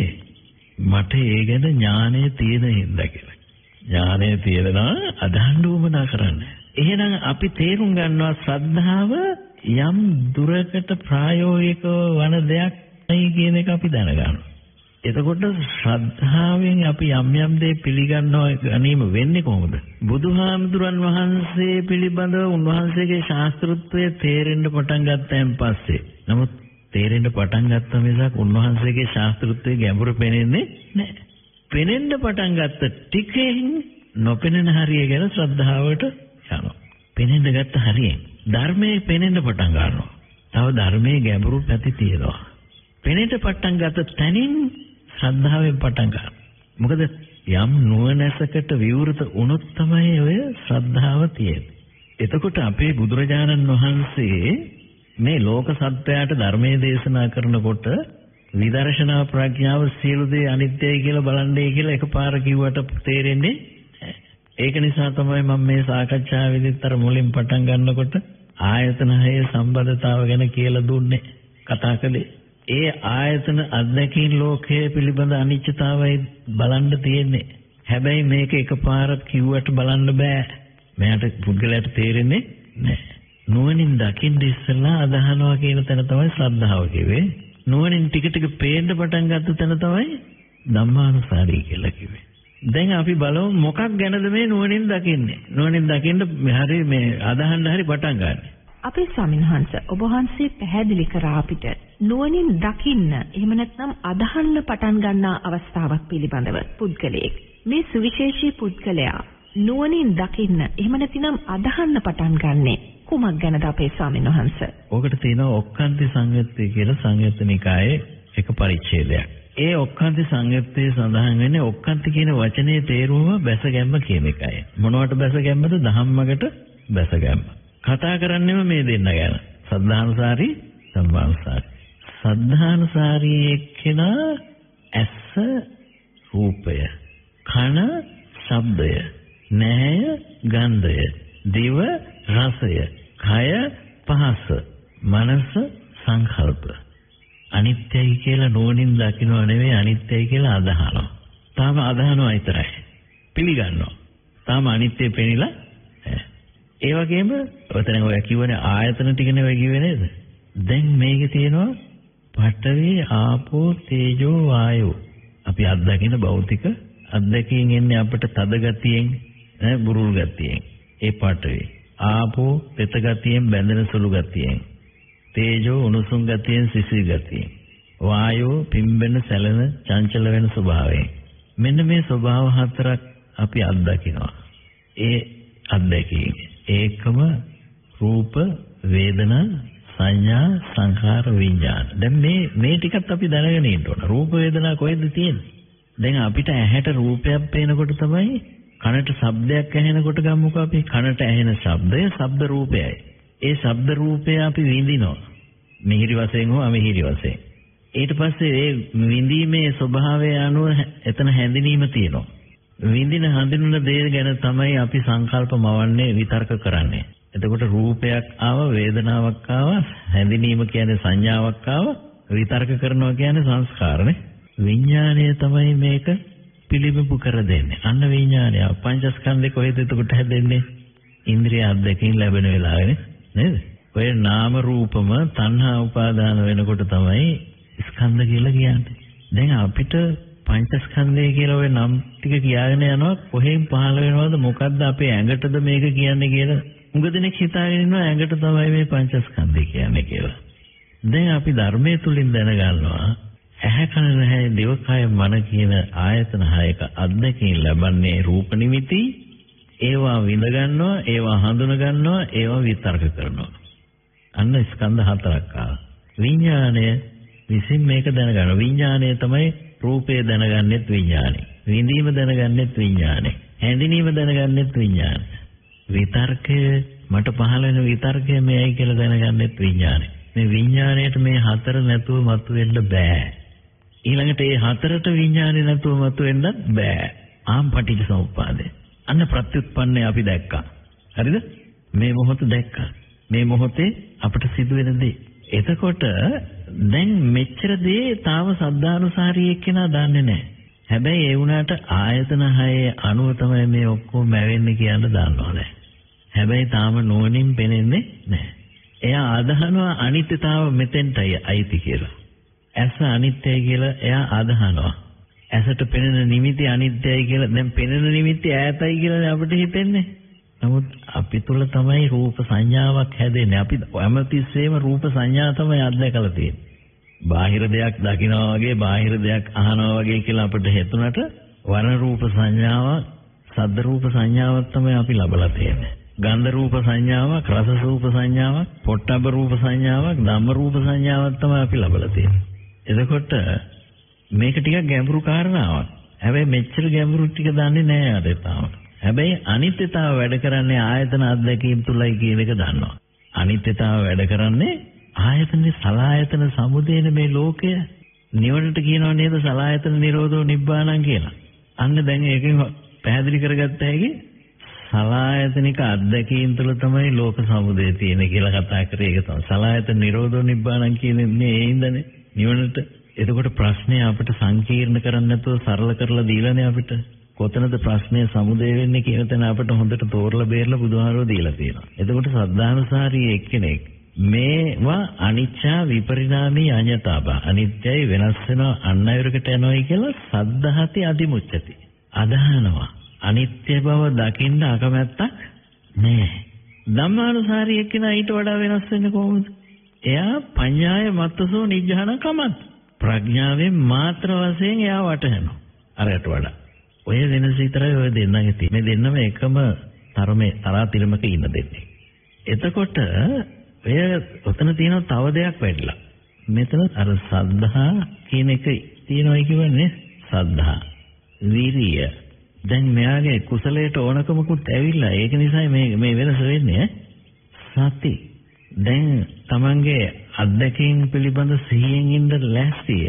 මට ඒ ගැන ඥානය තියෙන හින්දා කියලා. ඥානය තියෙනවා අදහන්න උවමනා කරන්නේ. එහෙනම් අපි තේරුම් ගන්නවා ශ්‍රද්ධාව යම් දුරකට ප්‍රායෝගිකව වන දෙයක් නෙයි කියන එක අපි දැනගන්නවා. එතකොට ශ්‍රද්ධාවෙන් අපි යම් දේ පිළිගන්නවා ගැනීම වෙන්නේ කොහොමද? බුදුහාමුදුරන් වහන්සේ පිළිබඳව උන්වහන්සේගේ ශාස්ත්‍රත්වය තේරෙන්න පටන් ගත්තයින් පස්සේ. නමුත් තේරෙන්න පටන් ගත්ත මිසක් උන්වහන්සේගේ ශාස්ත්‍රත්වයේ ගැඹුර පෙනෙන්නේ නැහැ. පෙනෙන්න පටන් ගත්ත ටිකෙන් නොපෙනෙන හරිය ගැන ශ්‍රද්ධාවට යනවා. පෙනෙන්න ගත්ත හරියෙන් ධර්මයේ පෙනෙන්න පටන් ගන්නවා. තව ධර්මයේ ගැඹුරු පැති තියෙනවා. පෙනෙන්න පටන් ගත්ත තැනින් ශ්‍රද්ධාවෙන් පටන් ගන්නවා. මොකද යම් නුවණැසකට විවෘත වුණොත් තමයි ඔය ශ්‍රද්ධාව තියෙන්නේ. එතකොට අපේ බුදුරජාණන් වහන්සේ මේ ලෝක සත්‍යයට ධර්මයේ දේශනා කරනකොට විදර්ශනා ප්‍රඥාව සියලු දේ අනිත්‍යයි කියලා බලන්නේ කියලා එකපාර කිව්වට තේරෙන්නේ නැහැ. ඒක නිසා තමයි මම මේ සාකච්ඡාවේදීත් අර මුලින් පටන් ගන්නකොට ආයතන හයේ සම්බන්ධතාව ගැන කියලා දුන්නේ කතා කළේ. ඒ ආයතන අධ්‍යක්ෂින් ලෝකයේ පිළිබඳ අනිත්‍යතාවයි බලන්න තියෙන්නේ. හැබැයි මේක එකපාරක් කිව්වට බලන්න බෑ. මෙයාට පුද්ගලයාට තේරෙන්නේ නැහැ. නුවණින් දකින්න ඉස්සෙල්ලා අදහනවා කියන තැන තමයි ශ්‍රද්ධාව කිව්වේ. නුවණින් ටික ටික පේන්න පටන් ගත්ත තැන තමයි ධම්මානුසාරී කියලා කිව්වේ. දැන් අපි බලමු මොකක් ගැනද මේ නුවණින් දකින්නේ. නුවණින් දකින්න හරි මේ අදහන්න හරි පටන් ගන්න. අපේ ස්වාමින්වහන්ස ඔබ වහන්සේ පැහැදිලි කරා අපිට නුවණින් දකින්න එහෙම නැත්නම් අදහන්න පටන් ගන්නා අවස්ථාවක් පිළිබඳව පුද්ගලයෙක්. මේ සුවිශේෂී පුද්ගලයා නුවණින් දකින්න එහෙම නැතිනම් අදහන්න පටන් ගන්නේ කුමක් ගැනද අපේ ස්වාමින්වහන්ස? ඔකට තියෙනවා ඔක්කාන්ති සංයුත්තේ කියලා සංයුත්ත නිකායේ එක පරිච්ඡේදයක්. ඒ ඔක්කාන්ති සංයුත්තේ සඳහන් වෙන්නේ ඔක්කාන්ති කියන වචනේ තේරුම බැසගැම්ම කියන එකයි. මොනවට බැසගැම්මද? ධම්මකට බැසගැම්ම. කතා කරන්නේම මේ දෙන්න ගැන. සද්ධානුසාරී, සම්මානුසාරී. සද්ධානුසාරී එක්කෙනා ඇස රූපය, කන ශබ්දය, නෑය ගන්ධය, දිව රසය, කය පහස, මනස සංකල්ප. අනිත්‍යයි කියලා නෝනින් දකින්නව නෙවෙයි අනිත්‍යයි කියලා අදහනවා. තාම අදහනවා විතරයි. පිළිගන්නවා. තාම අනිත්‍ය පෙනිලා ඒ වගේම ඔතන ඔය කියවනේ ආයතන ටික නෙවෙයි කිව්වේ නේද? දැන් මේකේ තියෙනවා පඨවි ආපෝ තේජෝ වායෝ. අපි අත්දකින භෞතික අත්දැකීම් එන්නේ අපිට තද ගතියෙන් බුරුල් ගතියෙන්. ඒ පඨවි ආපෝ තෙත ගතියෙන් බැඳෙන සුළු ගතියෙන්. තේජෝ උණුසුම් ගතියෙන් සිසිල් ගතියෙන්. වායෝ පිම්බෙන සැලෙන චංචල වෙන ස්වභාවයෙන්. මෙන්න මේ ස්වභාව හතරක් අපි අත්දකිනවා. ඒ අත්දැකීම් ඒකම රූප වේදනා සංඥා සංඛාර විඥාන. දැන් මේ ටිකත් අපි දැනගෙන ඉන්න ඕන. රූප වේදනා කොහෙද තියෙන්නේ? දැන් අපිට ඇහැට රූපයක් පේනකොට තමයි කනට ශබ්දයක් ඇහෙනකොට ගමුකෝ අපි කනට ඇහෙන ශබ්දය ශබ්ද රූපයයි. ඒ ශබ්ද රූපය අපි විඳිනවා. මිහිරි වශයෙන් හෝ අමිහිරි වශයෙන්. ඊට පස්සේ ඒ විඳීමේ ස්වභාවය අනුව එතන හැඳිනීම තියෙනවා. විඳින හඳුනන දේ ගැන තමයි අපි සංකල්ප මවන්නේ විතර්ක කරන්නේ. එතකොට රූපයක් ආව වේදනාවක් ආව හැඳිනීම කියන්නේ සංඥාවක් ආව විතර්ක කරනවා කියන්නේ සංස්කාරනේ. විඥාණය තමයි මේක පිළිබිඹු කර දෙන්නේ. අන්න විඥාණය පංචස්කන්ධේ කොහෙද එතකොට හැදෙන්නේ? ඉන්ද්‍රිය අධ්‍යක්ෂින් ලැබෙන වෙලාවනේ නේද? ඔය නාම රූපම තණ්හා උපාදාන වෙනකොට තමයි ස්කන්ධ කියලා කියන්නේ. දැන් අපිට පංචස්කන්ධය කියලා ඔය නම් ටික කියාගෙන යනවා කොහෙන් පහළ වෙනවද මොකද්ද අපේ ඇඟටද මේක කියන්නේ කියලා. උඟ දෙනෙක් හිතාගෙන ඉන්නවා ඇඟට තමයි මේ පංචස්කන්ධය කියන්නේ කියලා. දැන් අපි ධර්මයේ තුලින් දැනගන්නවා ඇහැ කන නැහැ දිවකය මන කියන ආයතන හයක අද්දකින් ලැබන්නේ රූප නිමිති. ඒවා විඳ ගන්නවා, ඒවා හඳුන ගන්නවා, ඒවා විතර්ක කරනවා. අන්න ස්කන්ධ හතරක් ආවා. විඥාණය විසින් මේක දැනගන්නවා. විඥාණය තමයි රූපය දැනගන්නෙත් විඥාණය. විඳීම දැනගන්නෙත් විඥාණය. හැඳිනීම දැනගන්නෙත් විඥාණය. විතර්කය මට පහළ වෙන විතර්කය මේයි කියලා දැනගන්නෙත් විඥාණය. මේ විඥාණයට මේ හතර නැතුව මතුවෙන්න බෑ. ඊළඟට මේ හතරට විඥාණය නැතුව මතුවෙන්නත් බෑ. ආම්පටිච්චසමුප්පාදේ. අන්න ප්‍රත්‍යুৎපන්නේ අපි දැක්කා. හරිද? මේ මොහොත දැක්කා. මේ මොහොතේ අපිට සිදුවෙන දේ. එතකොට දැන් මෙච්චර දේ තාම සද්ධානුසාරී එක්කෙනා දන්නේ නැහැ. හැබැයි ඒ වුණාට ආයතන හයේ අණුව තමයි මේ ඔක්කොම මැවෙන්නේ කියන දන්නවනේ. හැබැයි තාම නෝනින් පෙනෙන්නේ නැහැ. එයා අදහනවා අනිත්‍යතාව මෙතෙන්ටයි අයිති කියලා. ඇස අනිත්‍යයි කියලා එයා අදහනවා. ඇසට පෙනෙන නිමිති අනිත්‍යයි කියලා දැන් පෙනෙන නිමිති ඈතයි කියලා අපිට හිතෙන්නේ. නමුත් අපි තුල තමයි රූප සංඥාවක් හැදෙන්නේ. අපි හැමතිස්සෙම රූප සංඥා තමයි අත්දැකලා තියෙන්නේ. බාහිර දෙයක් දකිනවා වගේ බාහිර දෙයක් අහනවා වගේ කියලා අපිට හිතුණට වර්ණ රූප සංඥාවක්, ශබ්ද රූප සංඥාවක් තමයි අපි ලබලා තියෙන්නේ. ගන්ධ රූප සංඥාවක්, රස රූප සංඥාවක්, පොට්ටබ්බ රූප සංඥාවක්, ධම්ම රූප සංඥාවක් තමයි අපි ලබලා තියෙන්නේ. එතකොට මේක ටිකක් ගැඹුරු කාරණාවක්. හැබැයි මෙච්චර ගැඹුරු ටික දන්නේ නැහැ අද තාම. හැබැයි අනිත්‍යතාව වැඩ කරන්නේ ආයතන අධ්‍යක්ීම් තුලයි කියන එක දන්නවා. අනිත්‍යතාව වැඩ කරන්නේ ආයතනේ සලආයතන සමුදේන මේ ලෝකය නිවනට කියනව නේද සලආයතන නිරෝධෝ නිබ්බාණං කියලා. අන්න දැන් ඒකෙන් පැහැදිලි කරගත්ත හැකි සලආයතනික අධ්‍යක්ීම් තුල තමයි ලෝක සමුදය තියෙන්නේ කියලා කතා කරේ. ඒක තමයි සලආයතන නිරෝධෝ නිබ්බාණං කියන්නේ ඒ ඉඳනේ නිවනට. එතකොට ප්‍රශ්නේ අපිට සංකීර්ණ කරන්න නැතුව සරල කරලා දීලානේ අපිට. කොතනද ප්‍රශ්නේ සමුදය වෙන්නේ කියන තැන අපිට හොඳට තෝරලා බේරලා බුදුහාරෝ දීලා තියෙනවා. එතකොට සද්ධානුසාරී එක්කෙනෙක් මේවා අනිච්චා විපරිණාමී අඤ්ඤතාව අනිත්‍යයි වෙනස් වෙනවා අන් අයරකට යනවායි කියලා සද්ධාහති අදිමුච්ඡති. අදහනවා. අනිත්‍ය බව දකින්න අකමැත්තක් නෑ. ධම්මානුසාරී එක්කෙනා ඊට වඩා වෙනස් වෙන්නේ කොහොමද? එයා පඤ්ඤාය මත්තසෝ නිජ්ජාන කමත්. ප්‍රඥාවෙන් මාත්‍ර වශයෙන් එයා වටහනවා. අරකට වඩා. ඔය වෙනස විතරයි ඔය දෙන්නගේ තියෙන්නේ. මේ දෙන්නම එකම තරමේ තරාතිරමක ඉන්න දෙන්නේ. එතකොට ඔය ඔතන තියෙන තව දෙයක් වැඩිලා. මෙතන අර සද්ධා කියන එක තියෙනවා කියන්නේ සද්ධා, විරිය. දැන් මෙයාගේ කුසලයට ඕනකමකුත් ඇවිල්ලා ඒක නිසා මේ වෙනස වෙන්නේ සති. දැන් තමන්ගේ අත්දැකීම් පිළිබඳ සිහියෙන් ඉන්න ලෑස්තිය.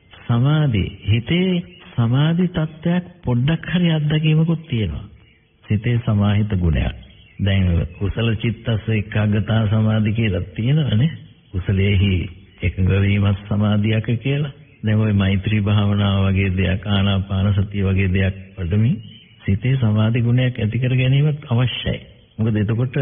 සමාධි හිතේ සමාධි තත්ත්වයක් පොඩ්ඩක් හරි අත්දැකීමකුත් තියෙනවා. සිතේ සමාහිත ගුණයක්. දැන් කුසල චිත්තස්ස ඒකාග්‍රතා සමාධි කියලා තියෙනවනේ. කුසලයේහි එකඟ වීමත් සමාධියක කියලා. දැන් ওই මෛත්‍රී භාවනාව වගේ දෙයක්, ආනාපාන සතිය වගේ දෙයක් වඩමින් සිතේ සමාධි ගුණයක් ඇති කර ගැනීමත් අවශ්‍යයි. මොකද එතකොට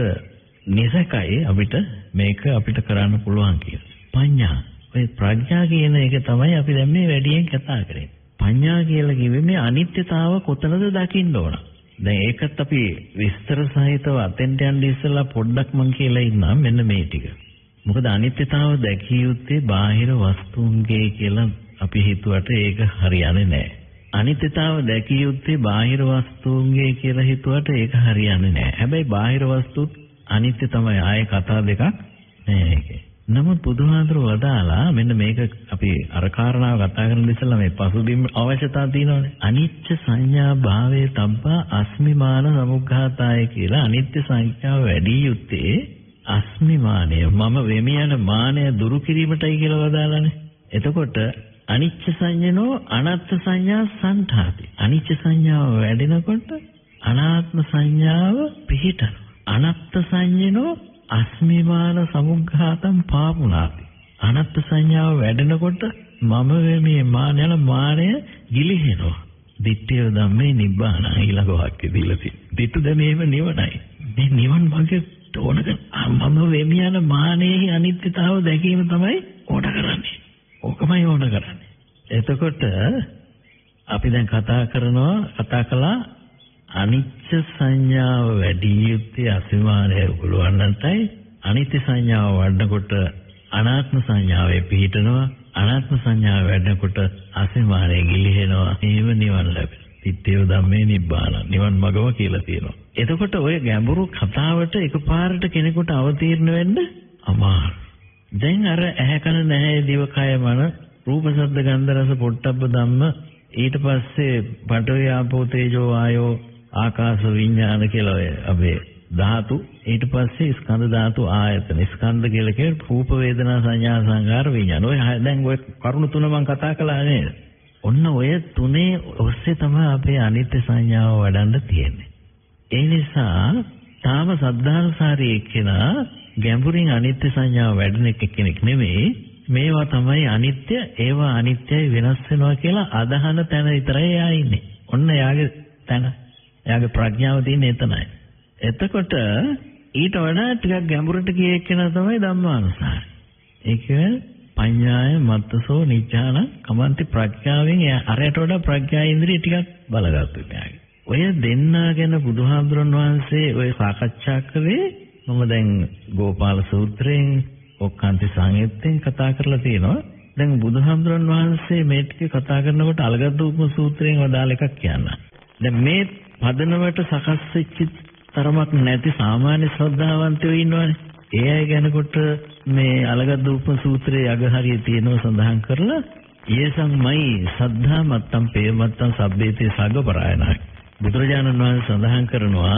නිසකයි අපිට කරන්න පුළුවන් කියලා. පඤ්ඤා. ඔය ප්‍රඥා කියන එක තමයි අපි දැන් මේ වැඩියෙන් කතා කරන්නේ. පඤ්ඤා කියලා කිව්වේ මේ අනිත්‍යතාව කොතනද දකින්න ඕන. දැන් ඒකත් අපි විස්තර සහිතව අතෙන්ට යන්න ඉස්සෙල්ලා පොඩ්ඩක් මම කියලා ඉන්නම් මෙන්න මේ ටික. මොකද අනිත්‍යතාව දැකිය යුත්තේ බාහිර වස්තුන්ගේ කියලා අපි හිතුවට ඒක හරියන්නේ නැහැ. අනිත්‍යතාව දැකිය යුත්තේ බාහිර වස්තුන්ගේ කියලා හිතුවට ඒක හරියන්නේ නැහැ. හැබැයි බාහිර වස්තුත් අනිත්‍ය තමයි. ආයේ කතා දෙකක් නෑ ඒකේ. නමුත් බුදුහාඳුර වදාලා මෙන්න මේක අපි අර කාරණාව කතා කරන ඉස්සෙල්ලා මේ පසුබිම් අවශ්‍යතාව තියෙනවානේ. අනිච්ච සංඥා භාවයේ තබ්බා අස්මිමාන සමුග්ඝාතාය කියලා අනිත්‍ය සංඥාව වැඩි යුත්තේ අස්මිමානය මම වෙමි යන මානය දුරු කිරීමටයි කියලා වදාලානේ. එතකොට අනිච්ච සංඥනෝ අනාත්ම සංඥා සංඨාති. අනිච්ච සංඥාව වැඩෙනකොට අනාත්ම සංඥාව පිහිටනවා. අනාත්ම සංඥනෝ අස්මිමාන සමුග්ඝාතම් පාපුනාති. අනාත්ම සංඥාව වැඩෙනකොට මම මේ මානයන මානය ගිලිහෙනවා. දිට්ඨිය ධම්මේ නිබ්බාන ඊළඟ වාක්‍යෙ දීලා තියෙනවා. දිට්ඨු දැමීම නිවනයි. මේ නිවන් මාර්ගයේ ඕනක මම වෙමි යන මානෙහි අනිත්‍යතාව දැකීම තමයි ඕන කරන්නේ. ඕකමයි ඕන කරන්නේ. එතකොට අපි දැන් කතා කළා අනිච්ච සංඥාව වැඩි යුත්තේ අසීමානය උගලවන්නටයි. අනිත්‍ය සංඥාව වඩනකොට අනාත්ම සංඥාවේ පිහිටනවා. අනාත්ම සංඥාව වැඩනකොට අසීමානය ගිලිහෙනවා. ඒව නිවන් ලැබෙනවා. තිත්තේ ධම්මේ නිබ්බාන නිවන් මගම කියලා තියෙනවා. එතකොට ඔය ගැඹුරු කතාවට එකපාරට කෙනෙකුට අවතීර්ණ වෙන්න අමාරුයි. දැන් අර ඇහැ කන නැහැ දිව කය මන රූප ශබ්ද ගන්ධ රස පොට්ටබ්බ ධම්ම ඊට පස්සේ පඨවි ආපෝ තේජෝ ආයෝ ආකාශ විඥාන කියලා ඔය අපේ ධාතු ඊට පස්සේ ස්කන්ධ ධාතු ආයතන ස්කන්ධ කියලා කියන්නේ රූප වේදනා සංඥා සංකාර විඥාන. ඔය දැන් ඔය කරුණු තුන මම කතා කළා නේද? ඔන්න ඔය තුනේ ඔස්සේ තමයි අපේ අනිත්‍ය සංඥාව වඩන්න තියෙන්නේ. ඒ නිසා තාම සද්ධානුසාරී එක්කෙනා ගැඹුරින් අනිත්‍ය සංඥාව වැඩෙන කෙනෙක් නෙමෙයි. මේවා තමයි අනිත්‍ය, ඒවා අනිත්‍යයි වෙනස් වෙනවා කියලා අදහන තැන විතරයි එයා ඉන්නේ. ඔන්න එයාගේ තැන. එයාගේ ප්‍රඥාව තියෙන්නේ එතනයි. එතකොට ඊට වඩා ටිකක් ගැඹුරට ගිය එක්කෙනා තමයි ධම්මානුසාරී. ඒ කියන්නේ පඤ්ඤාය මත්තසෝ නිච්ඡාන කමන්ති ප්‍රඥාවෙන් අරයට වඩා ප්‍රඥා ඉන්ද්‍රිය ටිකක් බලගත්තු කෙනාගේ. ඔය දෙන්නා ගැන බුදුහාමුදුරන් වහන්සේ ඔය සාකච්ඡා කළේ මම දැන් ගෝපාල සූත්‍රයෙන් ඔක්කාන්ති සංයුත්තෙන් කතා කරලා තියෙනවා. දැන් බුදුහාමුදුරන් වහන්සේ මේ ටික කතා කරනකොට අලගද්දූපම සූත්‍රයෙන් වදාළ එකක් කියන්න. දැන් මේ පදනමට සකස් වෙච්ච තරමක් නැති සාමාන්‍ය ශ්‍රද්ධාවන්තයෝ ඉන්නවනේ. ඒ අය ගැනකොට මේ අලගද්දූපම සූත්‍රයේ අගහරිය තියෙනවා සඳහන් කරලා යේසම්මයි සද්ධා මත්තම් පේ මත්තම් සබ්බේතේ සග්ගපරායනයි. බුදුරජාණන් වහන්සේ සඳහන් කරනවා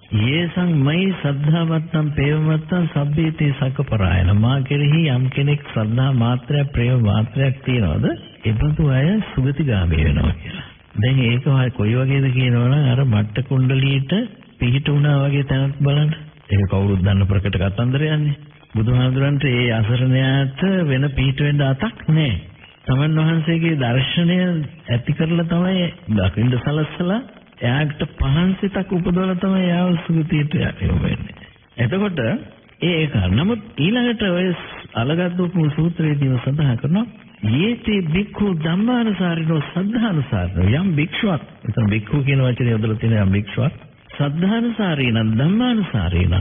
යේසම්මයි සද්ධා මත්තම් පේ මත්තම් සබ්බේතේ සග්ගපරායන. මා කෙරෙහි යම් කෙනෙක් ශ්‍රද්ධා මාත්‍රයක් ප්‍රේම මාත්‍රයක් තියනවද ඒබඳු අය සුගතිගාමී වෙනවා කියලා. දැන් ඒක කොයි වගේද කියනවනම් අර මට්ට කුණ්ඩලියට පිහිට වුණා වගේ තැනක් බලන්න. ඒක කවුරුත් දන්න ප්‍රකට කතන්දරයන්නේ. බුදුහාමුදුරන්ට ඒ අසරණයාට වෙන පිහිට වෙන්න අතක් නැහැ. තමන් වහන්සේගේ දර්ශනය ඇති කරලා තමයි දකින්න සලස්සලා එයාට පහන් සිතක් උපදවලා තමයි එයාව සුගතියට යොමුවෙන්නේ. එතකොට ඒක නමුත් ඊළඟට ඔය අලගද්දූපම සූත්‍රයේදී සඳහන් කරනවා යේති බික්ඛු ධම්මානුසාරිනෝ සද්ධානුසාරිනෝ යම් භික්ෂුවක් එතන භික්ඛු කියන වචනේ යොදලා තියෙන යම් භික්ෂුවක් සද්ධානුසාරීන ධම්මානුසාරීන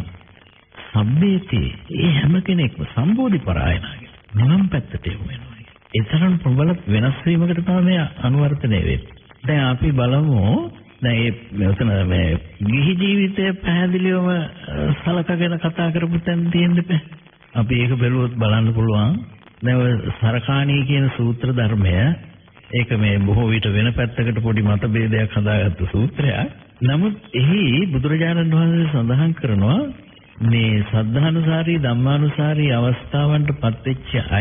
සම්මේති ඒ හැම කෙනෙක්ම සම්බෝධි පරායනයි නිවන් පැත්තට යොමු වෙනවා. ඒ තරම් ප්‍රබල වෙනස් වීමකට තමයි අනුවර්තනය වෙන්නේ. දැන් අපි බලමු දැන් මෙතන මේ ගිහි ජීවිතය පැහැදිලිවම සලකගෙන කතා කරපු තැන තියෙන්නේ. අපි ඒක බැලුවොත් බලන්න පුළුවන්. දැන් සරකාණී කියන සූත්‍ර ධර්මය ඒක මේ බොහෝ විට වෙන පැත්තකට පොඩි මතභේදයක් හදාගත්තු සූත්‍රයක්. නමුත් එහි බුදුරජාණන් වහන්සේ සඳහන් කරනවා මේ සද්ධානුසාරී ධම්මානුසාරී අවස්ථාවන්ට පත්වෙච්ච අය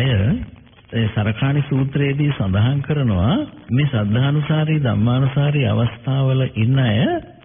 ඒ සරකාණී සූත්‍රයේදී සඳහන් කරනවා මේ සද්ධානුසාරී ධම්මානුසාරී අවස්ථාවල ඉන්න අය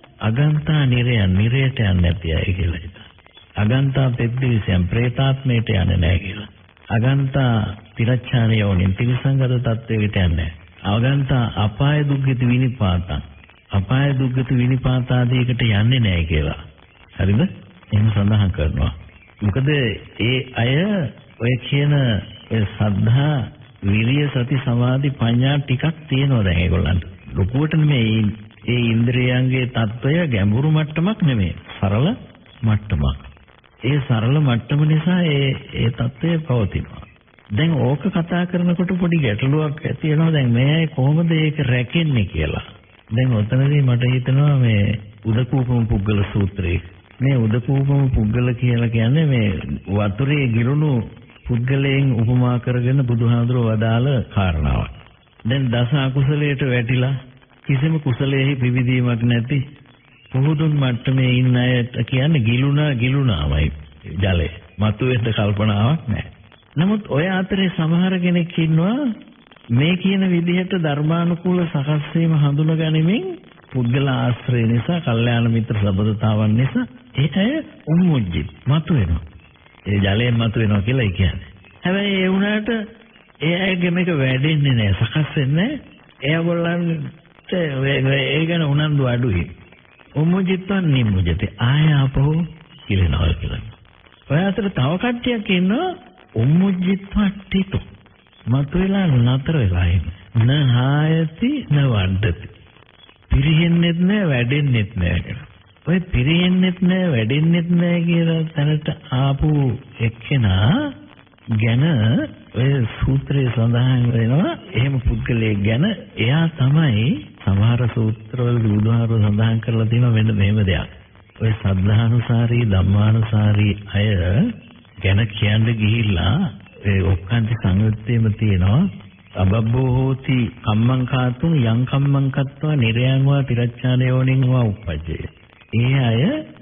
අගන්තා නිරයන් නිරයට යන්නේ නැති අය කියලා හිතා. අගන්තා පෙද්දිවිසයන් ප්‍රේතාත්මයට යන්නේ නැහැ කියලා. අගන්තා තිරච්ඡාන යෝනින් තිරිසංගත තත්වයකට යන්නේ. අගන්තා අපාය දුක්ගති විනිපාතං අපාය දුක්ගති විනිපාතාදීකට යන්නේ නැහැ කියලා. හරිද? එහෙම සඳහන් කරනවා. මොකද ඒ අය ඔය කියන ඒ සද්ධා විරිය සති සමාධි ප්‍රඥා ටිකක් තියෙනවා දැන් ඒගොල්ලන්ට. ලොකුවට නෙමෙයි ඒ ඉන්ද්‍රියයන්ගේ తত্ত্বය ගැඹුරු මට්ටමක් නෙමෙයි. සරල මට්ටමක්. ඒ සරල මට්ටම නිසා ඒ తত্ত্বය පවතිනවා. දැන් ඕක කතා කරනකොට පොඩි ගැටලුවක් ඇති වෙනවා. දැන් මේ කොහොමද ඒක රැකෙන්නේ කියලා. දැන් ඔතනදී මට හිතෙනවා මේ උදකූපම පුද්ගල සූත්‍රයේ මේ උදකූපම පුද්ගල කියලා කියන්නේ මේ වතුරේ ගිරුණු පුද්ගලයන් උපමා කරගෙන බුදුහාඳුරෝ වදාළ කාරණාවක්. දැන් දස අකුසලයට වැටිලා කිසිම කුසලයේ පිවිදීමක් නැති පුහුදුන් මට්ටමේ ඉන්න අයට කියන්නේ ගිලුණාමයි ජලය. මතුවෙන්න කල්පනාවක් නැහැ. නමුත් ඔය අතරේ සමහර කෙනෙක් ඉන්නවා මේ කියන විදිහට ධර්මානුකූල සකස් වීම හඳුනා ගැනීමෙන් පුද්ගල ආශ්‍රය නිසා, කල්යාණ මිත්‍ර සබඳතාවන් නිසා ඒ උම්මුජ්ජි මතුවෙනවා. ඒ ජලයෙන් මතුවෙනවා කියලා කියන්නේ. හැබැයි ඒ වුණාට ඒ අයගේ මේක වැඩෙන්නේ නැහැ, සකස් වෙන්නේ නැහැ. ඒගොල්ලන්ට ඒ ගැන උනන්දු අඩුයි. උම්මුජ්ජිත්වන් නිම්මුජ්ජති. ආය ආපහු කිලනවා කියලා. ඔය අතර තව කට්ටියක් ඉන්නවා උම්මුජ්ජිත්වට්ටිතු. මතුවලා නතර වෙලා ඉන්නේ. නහායති නවණ්ඩති. පිරෙන්නෙත් නැහැ, වැඩෙන්නෙත් නැහැ කියලා. ඔය පිරෙන්නෙත් නැහැ, වැඩෙන්නෙත් නැහැ කියලා තැනට ආපු එක්කෙනා ගැන ඔය සූත්‍රයේ සඳහන් වෙනවා. එහෙම පුද්ගලයෙක් ගැන එයා තමයි සමහර සූත්‍රවල බුදුහාරෝ සඳහන් කරලා තියෙනවා මෙන්න මෙහෙම දෙයක්. ඔය සද්ධානුසාරී ධම්මානුසාරී අය ගැන කියන්න ගිහිල්ලා ඒ ඔක්කාන්ති සංයුත්තේම තියෙනවා අබබ්බෝ හෝති කම්මං කාතුං යං කම්මං කତ୍වා නිරයන්වා තිරච්ඡානයෝනින්වා උපජ්ජේ. ඒ අය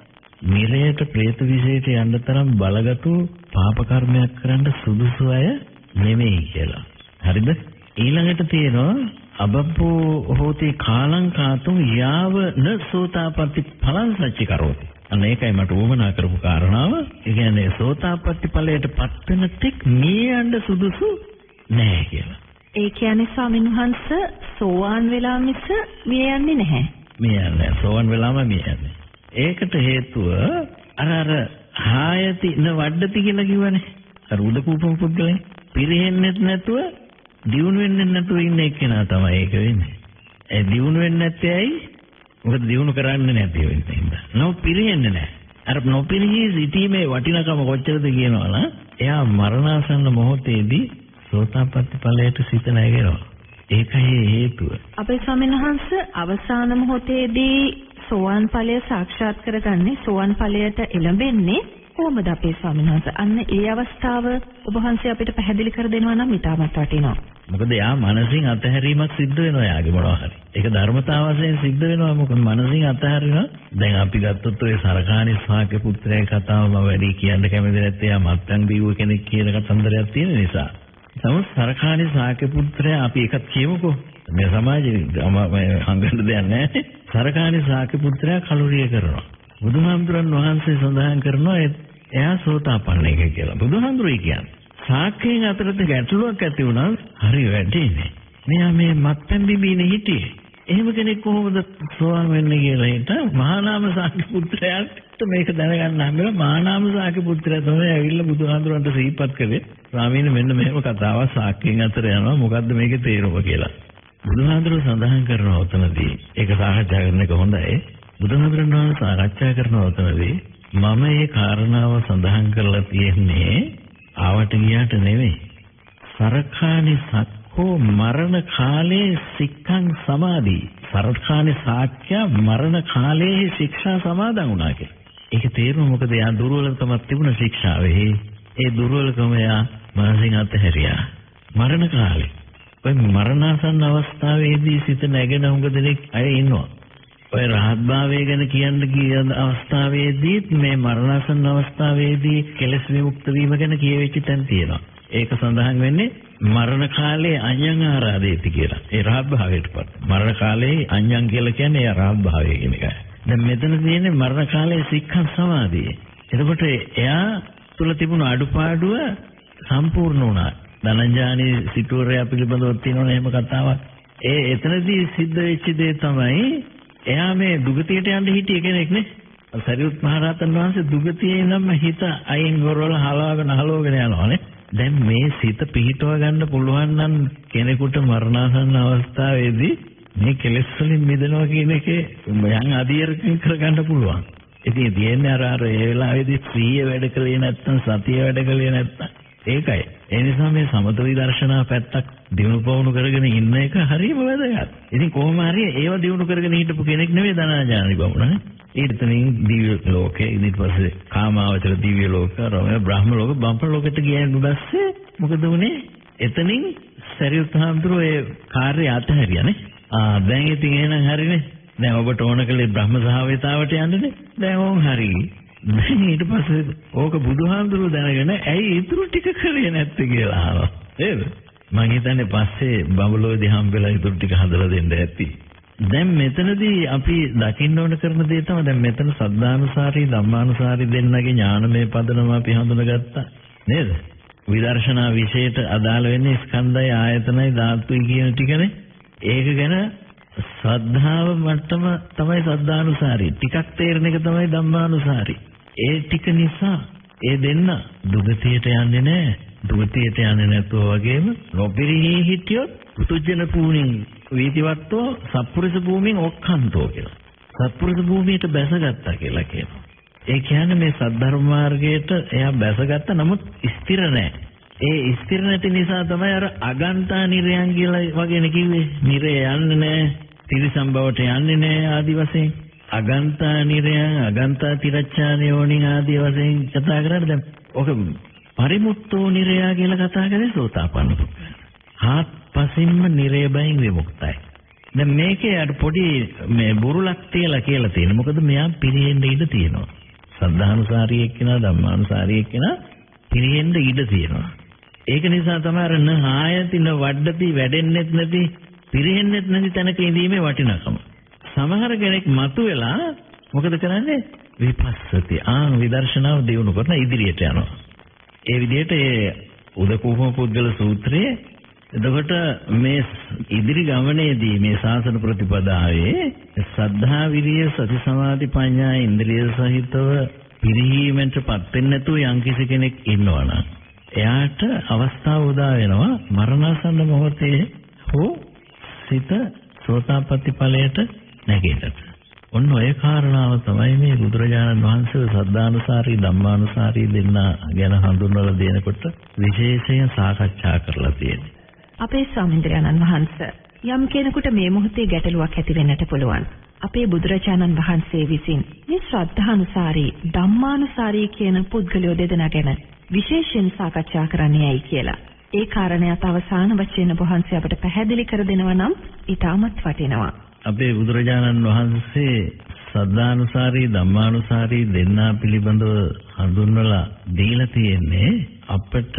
නිරයට പ്രേත විශේෂයට යන්න තරම් බලගතු පාප කර්මයක් කරන්න සුදුසු අය නෙමෙයි කියලා. හරිද? ඊළඟට තියෙනවා අබබ්බෝ හෝති කාලං කාතුං යාව න සෝතාපට්ටි ඵලං සච්චි කරෝති. අන්න ඒකයි මට උවමනා කරපු කාරණාව. ඒ කියන්නේ සෝතාපට්ටි ඵලයට පත් වෙන තෙක් මේ යන්න සුදුසු නැහැ කියලා. ඒ කියන්නේ ස්වාමීන් වහන්සේ සෝවාන් වෙලා මිස මිය යන්නේ නැහැ. මිය යන්නේ සෝවාන් වෙලාම මිය යන්නේ. ඒකට හේතුව අර හායති න වඩති කියලා කිව්වනේ. අර උදකූපම පුද්ගලයන් පිරෙන්නේ නැතුව දියුණු වෙන්නේ නැතුව ඉන්න එක්කෙනා තමයි ඒක වෙන්නේ. ඒ දියුණු වෙන්නේ නැත්තේ ඇයි? මොකද දියුණු කරන්නේ නැති වෙන්නේ. නෝ පිරෙන්නේ නැහැ. අර නොපිරී සිටීමේ වටිනකම කොච්චරද කියනවනම් එයා මරණාසන්න මොහොතේදී සෝතාපට්ටි ඵලයට සිත නැගෙනවා. ඒකයි හේතුව. අපේ ස්වාමීන් වහන්සේ අවසාන මොහොතේදී සෝවාන් ඵලය සාක්ෂාත් කරගන්නේ සෝවාන් ඵලයට එළඹෙන්නේ කොහොමද අපේ ස්වාමීන් වහන්සේ? අන්න ඒ අවස්ථාව ඔබ වහන්සේ අපිට පැහැදිලි කර දෙනවා නම් ඉතාමත් වටිනවා. මොකද යා මනසින් අතහැරීමක් සිද්ධ වෙනවා යාගේ මොනවා හරි. ඒක ධර්මතාව වශයෙන් සිද්ධ වෙනවා. මොකද මනසින් අතහැරිනවා. දැන් අපි ගත්තොත් ඔය සරකාණී ශාක්‍ය පුත්‍රයාගේ කතාව මම වැඩි කියන්න කැමති නැත්තේ යා මත්යන් බීව කෙනෙක් කියන කතන්දරයක් තියෙන නිසා. නමුත් සරකාණී ශාක්‍ය පුත්‍රයා අපි එකක් කියමුකෝ. මේ සමාජයේ හංගන්න දෙයක් නැහැ. සරකාණී ශාක්‍ය පුත්‍රයා කලුරිය කරනවා. බුදුහාමුදුරන් වහන්සේ සඳහන් කරනවා එයා සෝතාපන්න එක කියලා. බුදුහාමුදුරුයි කියන්නේ ශාක්‍යයන් අතරට ගැටලුවක් ඇති වුණා හරි වැඩිනේ. මෙයා මේ මත්පැන් බිබීනේ හිටියේ. එහෙම කෙනෙක් කොහොමද සෝවාන් වෙන්නේ කියලා හිත මහානාම සාක්‍ය පුත්‍රයාට මේක දැනගන්න හැමෝම මහානාම සාක්‍ය පුත්‍රයා තමයි ඇවිල්ලා බුදුහාඳුරන්ට සිහිපත් කළේ ස්වාමීන් මෙන්න මෙහෙම කතාවක් සාක්‍යයෙන් අතර යනවා මොකද්ද මේකේ තේරුම කියලා. බුදුහාඳුර සඳහන් කරනවා උතනදී ඒක සාකච්ඡා කරන එක හොඳයි. බුදුහාඳුරන් වහන්සේ සාකච්ඡා කරනවා උතනදී මම මේ කාරණාව සඳහන් කරලා තියෙන්නේ ආවට ගියාට නෙවෙයි. සරකානි සක්කෝ මරණ කාලේ සික්ඛං සමාධි. සරකානි සාක්‍ය මරණ කාලේ ශික්ෂා සමාදන් වුණා කියලා. ඒක තේරුම මොකද? යා දුර්වලකමක් තිබුණ ශික්ෂාවේ. ඒ දුර්වලකම යා මනසින් අතහැරියා. මරණ කාලේ. ඔය මරණාසන්න අවස්ථාවේදී සිත නැගෙන හුඟ දෙනෙක් අය ඉන්නවා. ඔය රහත් භාවය ගැන කියන අවස්ථාවේදී මේ මරණාසන්න අවස්ථාවේදී කෙලෙස් විමුක්ත වීම ගැන කියවෙච්ච තැන් තියෙනවා. ඒක සඳහන් වෙන්නේ මරණ කාලේ අඤ්ඤං ආරාදේති කියලා. ඒ රහත් භාවයටපත්. මරණ කාලේ අඤ්ඤං කියලා කියන්නේ ඒ රහත් භාවය කියන එකයි. දැන් මෙතන තියෙන්නේ මරණ කාලේ සික්ඛං සමාධිය. එතකොට එයා තුල තිබුණු අඩුපාඩුව සම්පූර්ණ වුණා. ධනංජානි සිටුවරයා පිළිබඳව තියෙනවනේ එහෙම කතාවක්. ඒ එතනදී සිද්ධ වෙච්ච දේ තමයි එයා මේ දුගතියට යන්න හිටිය කෙනෙක් නේ. සරියුත් මහ රහතන් වහන්සේ දුගතියේ නම් හිත අයින් ගොරවල හලවගෙන යනවානේ. දැන් මේ සිත පිහිටව ගන්න පුළුවන් නම් කෙනෙකුට මරණාසන්න අවස්ථාවේදී මේ කෙලෙස් වලින් මිදෙනවා කියන එකේ යම් අධීරකින් කරගන්න පුළුවන්. ඉතින් තියෙන්නේ අර ඒ වෙලාවේදී ප්‍රිය වැඩ කළේ නැත්නම් සතිය වැඩ කළේ නැත්නම් ඒකයි. ඒ නිසා මේ සමත විදර්ශනා පැත්තක් දිනු පවුණු කරගෙන ඉන්න එක හරියම වැදගත්. ඉතින් කොහොම හරි ඒව දිනු කරගෙන හිටපු කෙනෙක් නෙවෙයි ධනාජානි බමුණ. ඊටතනින් දිව්‍ය ලෝකේ ඊට පස්සේ කාමාවචර දිව්‍ය ලෝක, රෝම බ්‍රහ්ම ලෝක, බම්ප ලෝකෙට ගියන් පස්සේ මොකද වුනේ? එතනින් සරියුත් හාමුදුරුවෝ ඒ කාර්යය අතහැරියානේ. දැන් ඉතින් එහෙනම් හරිනේ. දැන් ඔබට ඕන කළේ බ්‍රහ්ම සහායතාවට යන්නනේ. දැන් ඕන් හරි. දැන් ඊට පස්සේ ඕක බුදුහාමුදුරුවෝ දැනගෙන ඇයි ඊටු ටික කරේ නැත්තේ කියලා අහනවා. නේද? මම හිතන්නේ පස්සේ බබලෝදී හම්බෙලා ඊටු ටික හදලා දෙන්න ඇති. දැන් මෙතනදී අපි දකින්න ඕන කරන දේ තමයි දැන් මෙතන සද්ධානුසාරී ධම්මානුසාරී දෙන්නගේ ඥානමය පදනම අපි හඳුනගත්තා. නේද? විදර්ශනා විශේෂයට අදාළ වෙන්නේ ස්කන්ධය ආයතනයි ධාතුයි කියන ටිකනේ. ඒක ගැන ශ්‍රද්ධාව මට්ටම තමයි සද්ධානුසාරී. ටිකක් තේරෙන එක තමයි ධම්මානුසාරී. ඒ ටික නිසා ඒ දෙන්න දුගතියට යන්නේ නැහැ. දුගතියට යන්නේ නැතුව වගේම නොපිරිහි හිටියොත් පුතුජන පූණින් වීතිවත්ව සත්පුරුෂ භූමියෙන් ඔක්කන්තෝ කියලා. සත්පුරුෂ භූමියට බැසගත්තා කියලා කියනවා. ඒ කියන්නේ මේ සද්ධර්ම මාර්ගයට එයා බැසගත්තා නමුත් ස්ථිර නැහැ. ඒ ස්ථිර නැති නිසා තමයි අර අගන්තා නිරයන් කියලා වගේනේ කිව්වේ. නිරය යන්නේ නැහැ. තිරිසන් බවට යන්නේ නැහැ ආදි වශයෙන්. අගන්තා නිරයන් අගන්තා තිරච්ඡානයෝනි ආදි වශයෙන් කතා කරන්නේ දැන් ඔක පරිමුක්තෝ නිරයා කියලා කතා කරේ සෝතාපන්න පුද්ගලයා. හාත්පසින්ම නිරේබයින් විමුක්තයි. දැන් මේකේ අර පොඩි මේ බුරුලක් තියලා කියලා තියෙනවා. මොකද මෙයා පිරෙන්න ඉඩ තියෙනවා. සද්ධානුසාරී එක්කෙනා ධම්මානුසාරී එක්කෙනා පිරෙන්න ඉඩ තියෙනවා. ඒක නිසා තමයි අර ආයතින වඩති වැඩෙන්නෙත් නැති පිරෙන්නෙත් නැති තැනක ඉඳීමේ වටිනාකම. සමහර කෙනෙක් මතුවෙලා මොකද කරන්නේ? විපස්සති. විදර්ශනාව දියුණු කරන ඉදිරියට යනවා. ඒ විදිහට ඒ උදකූපම පුද්ගල සූත්‍රයේ එතකොට මේ ඉදිරි ගමනේදී මේ ශාසන ප්‍රතිපදාවේ සද්ධා විරිය සති සමාධි ප්‍රඥා ඉන්ද්‍රිය සහිතව පිරිහීමෙන්ටපත් වෙන්නේ නැතුව යම්කිසි කෙනෙක් ඉන්නවනම් එයාට අවස්ථාව උදා වෙනවා මරණාසන්න මොහොතේ හෝ සිත සෝතාපට්ටි ඵලයට නැගෙන්නට. ඔන්න ඔය කාරණාව තමයි මේ බුදුරජාණන් වහන්සේ සද්ධානුසාරී ධම්මානුසාරී දෙන්න ගැන හඳුන්වලා දෙනකොට විශේෂයෙන් සාකච්ඡා කරලා තියෙන්නේ. අපේ ස්වාමීන් වහන්සේ යම් කෙනෙකුට මේ මොහොතේ ගැටලුවක් ඇති වෙන්නට පුළුවන්. අපේ බුදුරජාණන් වහන්සේ විසින් මේ ශ්‍රද්ධානුසාරී ධම්මානුසාරී කියන පුද්ගලයෝ දෙදෙනා ගැන විශේෂයෙන් සාකච්ඡා කරන්නේ ඇයි කියලා. ඒ කාරණයට අවසාන වචන වහන්සේ අපට පැහැදිලි කර දෙනවා නම් ඊටමත් වටිනවා. අපේ බුදුරජාණන් වහන්සේ සද්ධානුසාරී ධම්මානුසාරී දෙන්නා පිළිබඳව හඳුන්වලා දීලා තියෙන්නේ අපට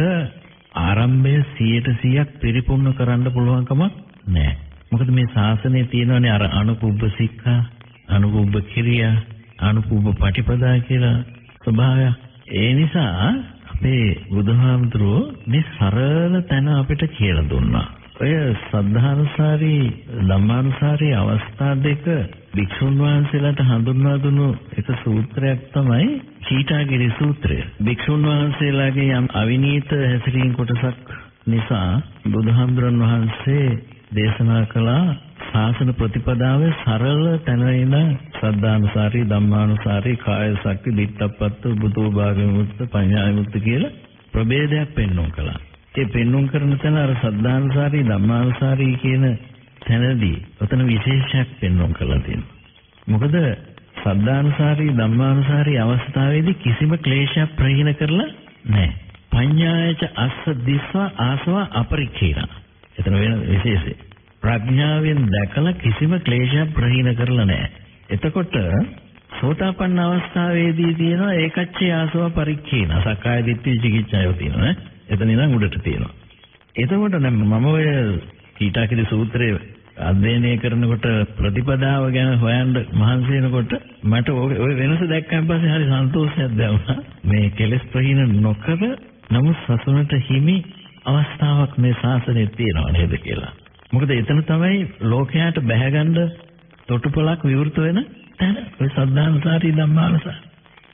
ආරම්භය 100% පරිපූර්ණ කරන්න පුළුවන් කමක් නැහැ. මොකද මේ ශාසනයේ තියෙනවානේ අර අනුපුබ්බ සික්ඛා, අනුපුබ්බ කිරියා, අනුපුබ්බ පටිපදා කියලා ස්වභාවය. ඒ නිසා අපේ බුදුහාමුදුරුවෝ මේ සරල තැන අපිට කියලා දුන්නා. ඔය සද්ධානුසාරී ධම්මානුසාරී අවස්ථා දෙක භික්ෂුන් වහන්සේලාට හඳුන්වා දුණු එක සූත්‍රයක් තමයි චීටාගිරි සූත්‍රය. භික්ෂුන් වහන්සේලාගේ යම් අවිනීත හැසිරීම් කොටසක් නිසා බුදුහාමුදුරන් වහන්සේ දේශනා කළා ශාසන ප්‍රතිපදාවේ සරල තැනින සද්ධානුසාරී ධම්මානුසාරී කාය සක්ති දිට්ඨපත්ත බුදුභාග විමුක්ත පඤ්ඤා විමුක්ත කියලා ප්‍රභේදයක් පෙන්වුම් කළා. ඒ පෙන්වුම් කරන තැන අර සද්ධානුසාරී ධම්මානුසාරී කියන තැනදී ඔතන විශේෂයක් පෙන්වුම් කළා තියෙනවා. මොකද සද්ධානුසාරී ධම්මානුසාරී අවස්ථාවේදී කිසිම ක්ලේශයක් ප්‍රහීන කරලා නැහැ. පඤ්ඤායච අස්ස දිස්වා ආසවා අපරික්ඛේන. එතන වෙන විශේෂය. ප්‍රඥාවෙන් දැකලා කිසිම ක්ලේශයක් ප්‍රහීන කරලා නැහැ. එතකොට සෝතාපන්න අවස්ථාවේදී තියෙනවා ඒකච්චේ ආසව පරික්ඛේන. සක්කාය දිට්ඨි විචිකිච්ඡායෝ තියෙනවා නේ. එතන ඉඳන් උඩට තියෙනවා. එතකොට දැන් මම ඔය කීටාකිරි සූත්‍රය අධ්‍යයනය කරනකොට ප්‍රතිපදාව ගැන හොයන්න මහන්සි වෙනකොට මට ඔය වෙනස දැක්කන් පස්සේ හරි සන්තෝෂයක් දැනුණා. මේ කෙලෙස් ප්‍රහීන නොකර නමුත් සසුනට හිමි අවස්ථාවක් මේ ශාසනයේ තියෙනවා නේද කියලා. මොකද එතන තමයි ලෝකයට බැහැගන්න තොටුපළක් විවෘත වෙන තැන. ඔය සද්ධානුසාරී ධම්මානුසාරී.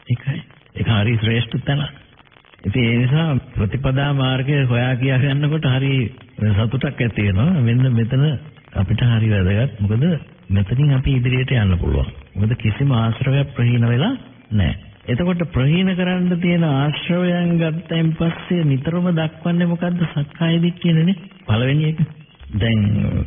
ඒක හරි ශ්‍රේෂ්ඨ තැන. ඉතින් ඒ නිසා ප්‍රතිපදා මාර්ගය හොයා කියා ගන්නකොට හරි සතුටක් ඇති වෙනවා. මෙන්න මෙතන අපිට හරි වැදගත්. මොකද මෙතනින් අපි ඉදිරියට යන්න පුළුවන්. මොකද කිසිම ආශ්‍රවයක් ප්‍රහීන වෙලා නැහැ. එතකොට ප්‍රහීන කරන්න තියෙන ආශ්‍රවයන් ගත්තයින් පස්සේ නිතරම දක්වන්නේ මොකද්ද? සක්කාය දිට්ඨියනේ පළවෙනි එක. දැන්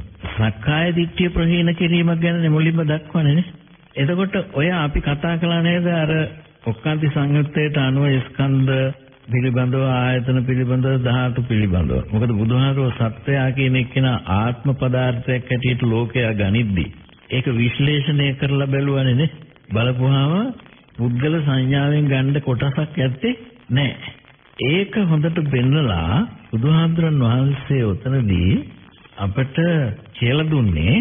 සක්කාය දිට්ඨිය ප්‍රහීන කිරීමක් ගැන මුලින්ම දක්වන්නේ නේ. එතකොට ඔය අපි කතා කළා නේද අර ඔක්කාන්ති සංයුත්තේට අනුව ස්කන්ධ පිළිබඳව ආයතන පිළිබඳව ධාතු පිළිබඳව. මොකද බුදුහාරෝ සත්‍යය කියන එක්කෙනා ආත්ම පදාර්ථයක් හැටියට ලෝකයා ගනිද්දි ඒක විශ්ලේෂණය කරලා බැලුවානේ නේ. බලපුවාම පුද්ගල සංඥාවෙන් ගන්න කොටසක් ඇත්තේ නැහැ. ඒක හොඳට බෙන්නලා බුදුහාමුදුරන් වහන්සේ උතනදී අපට කියලා දුන්නේ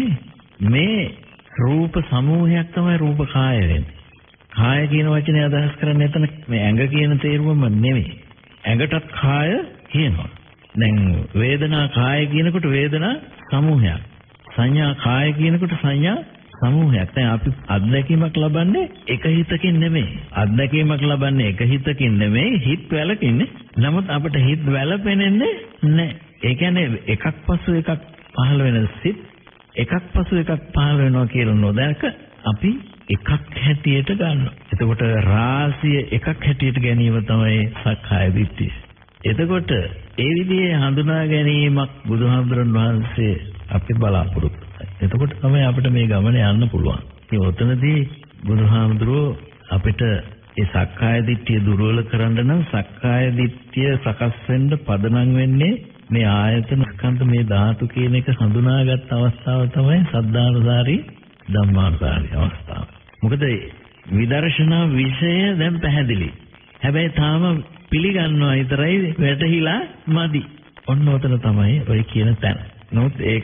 මේ රූප සමූහයක් තමයි රූප කාය වෙන්නේ. කාය කියන වචනේ අදහස් කරන්නේ එතන මේ ඇඟ කියන තේරුවම නෙමෙයි. ඇඟටත් කාය කියනවා. දැන් වේදනා කාය කියනකොට වේදනා සමූහයක්. සංඥා කාය කියනකොට සංඥා සමූහයක්. දැන් අපි අත්දැකීමක් ලබන්නේ එක හිතකින් නෙමෙයි. අත්දැකීමක් ලබන්නේ එක හිතකින් නෙමෙයි, හිත වැළපෙන්නේ. නමුත් අපිට හිත වැළපෙන්නේ නැහැ. ඒ කියන්නේ එකක් පසු එකක් පහළ වෙන සිත් එකක් පසු එකක් පහළ වෙනවා කියලා නොදැක අපි එකක් හැටියට ගන්නවා. එතකොට රාශිය එකක් හැටියට ගැනීම තමයි සක්කාය දිට්ඨිය. එතකොට ඒ විදිහේ හඳුනා ගැනීමක් බුදුහාමුදුරන් වහන්සේ අපි බලාපොරොත්තු වෙනවා. එතකොට තමයි අපිට මේ ගමන යන්න පුළුවන්. ඉතින් ඔතනදී බුදුහාමුදුරෝ අපිට ඒ සක්කාය දිට්ඨිය දුර්වල කරන්න නම් සක්කාය දිට්ඨිය සකස් වෙන්න පදනම් වෙන්නේ මේ ආයතන ස්කන්ධ මේ ධාතු කියන එක හඳුනාගත් අවස්ථාව තමයි සද්ධානුසාරී ධම්මානුසාරී අවස්ථාව. මොකද විදර්ශනා විෂය දැන් පැහැදිලි. හැබැයි තාම පිළිගන්නවා විතරයි වැටහිලා මදි. ඔන්න ඔතන තමයි ඔය කියන තැන. නමුත් ඒක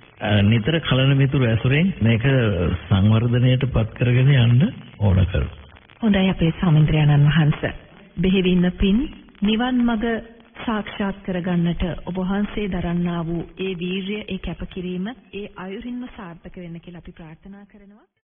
නිතර කලන මිතුරු ඇසුරෙන් මේක සංවර්ධනයට පත් කරගෙන යන්න ඕන කරනවා. හොඳයි අපේ සාමින්ද්‍රයන්න් වහන්සේ. බෙහෙවින්ම පින් නිවන් මඟ සාක්ෂාත් කරගන්නට ඔබ වහන්සේ දරන්නා වූ ඒ වීරිය, ඒ කැපකිරීම, ඒ අයුරින්ම සාර්ථක වෙන්න කියලා අපි ප්‍රාර්ථනා කරනවා.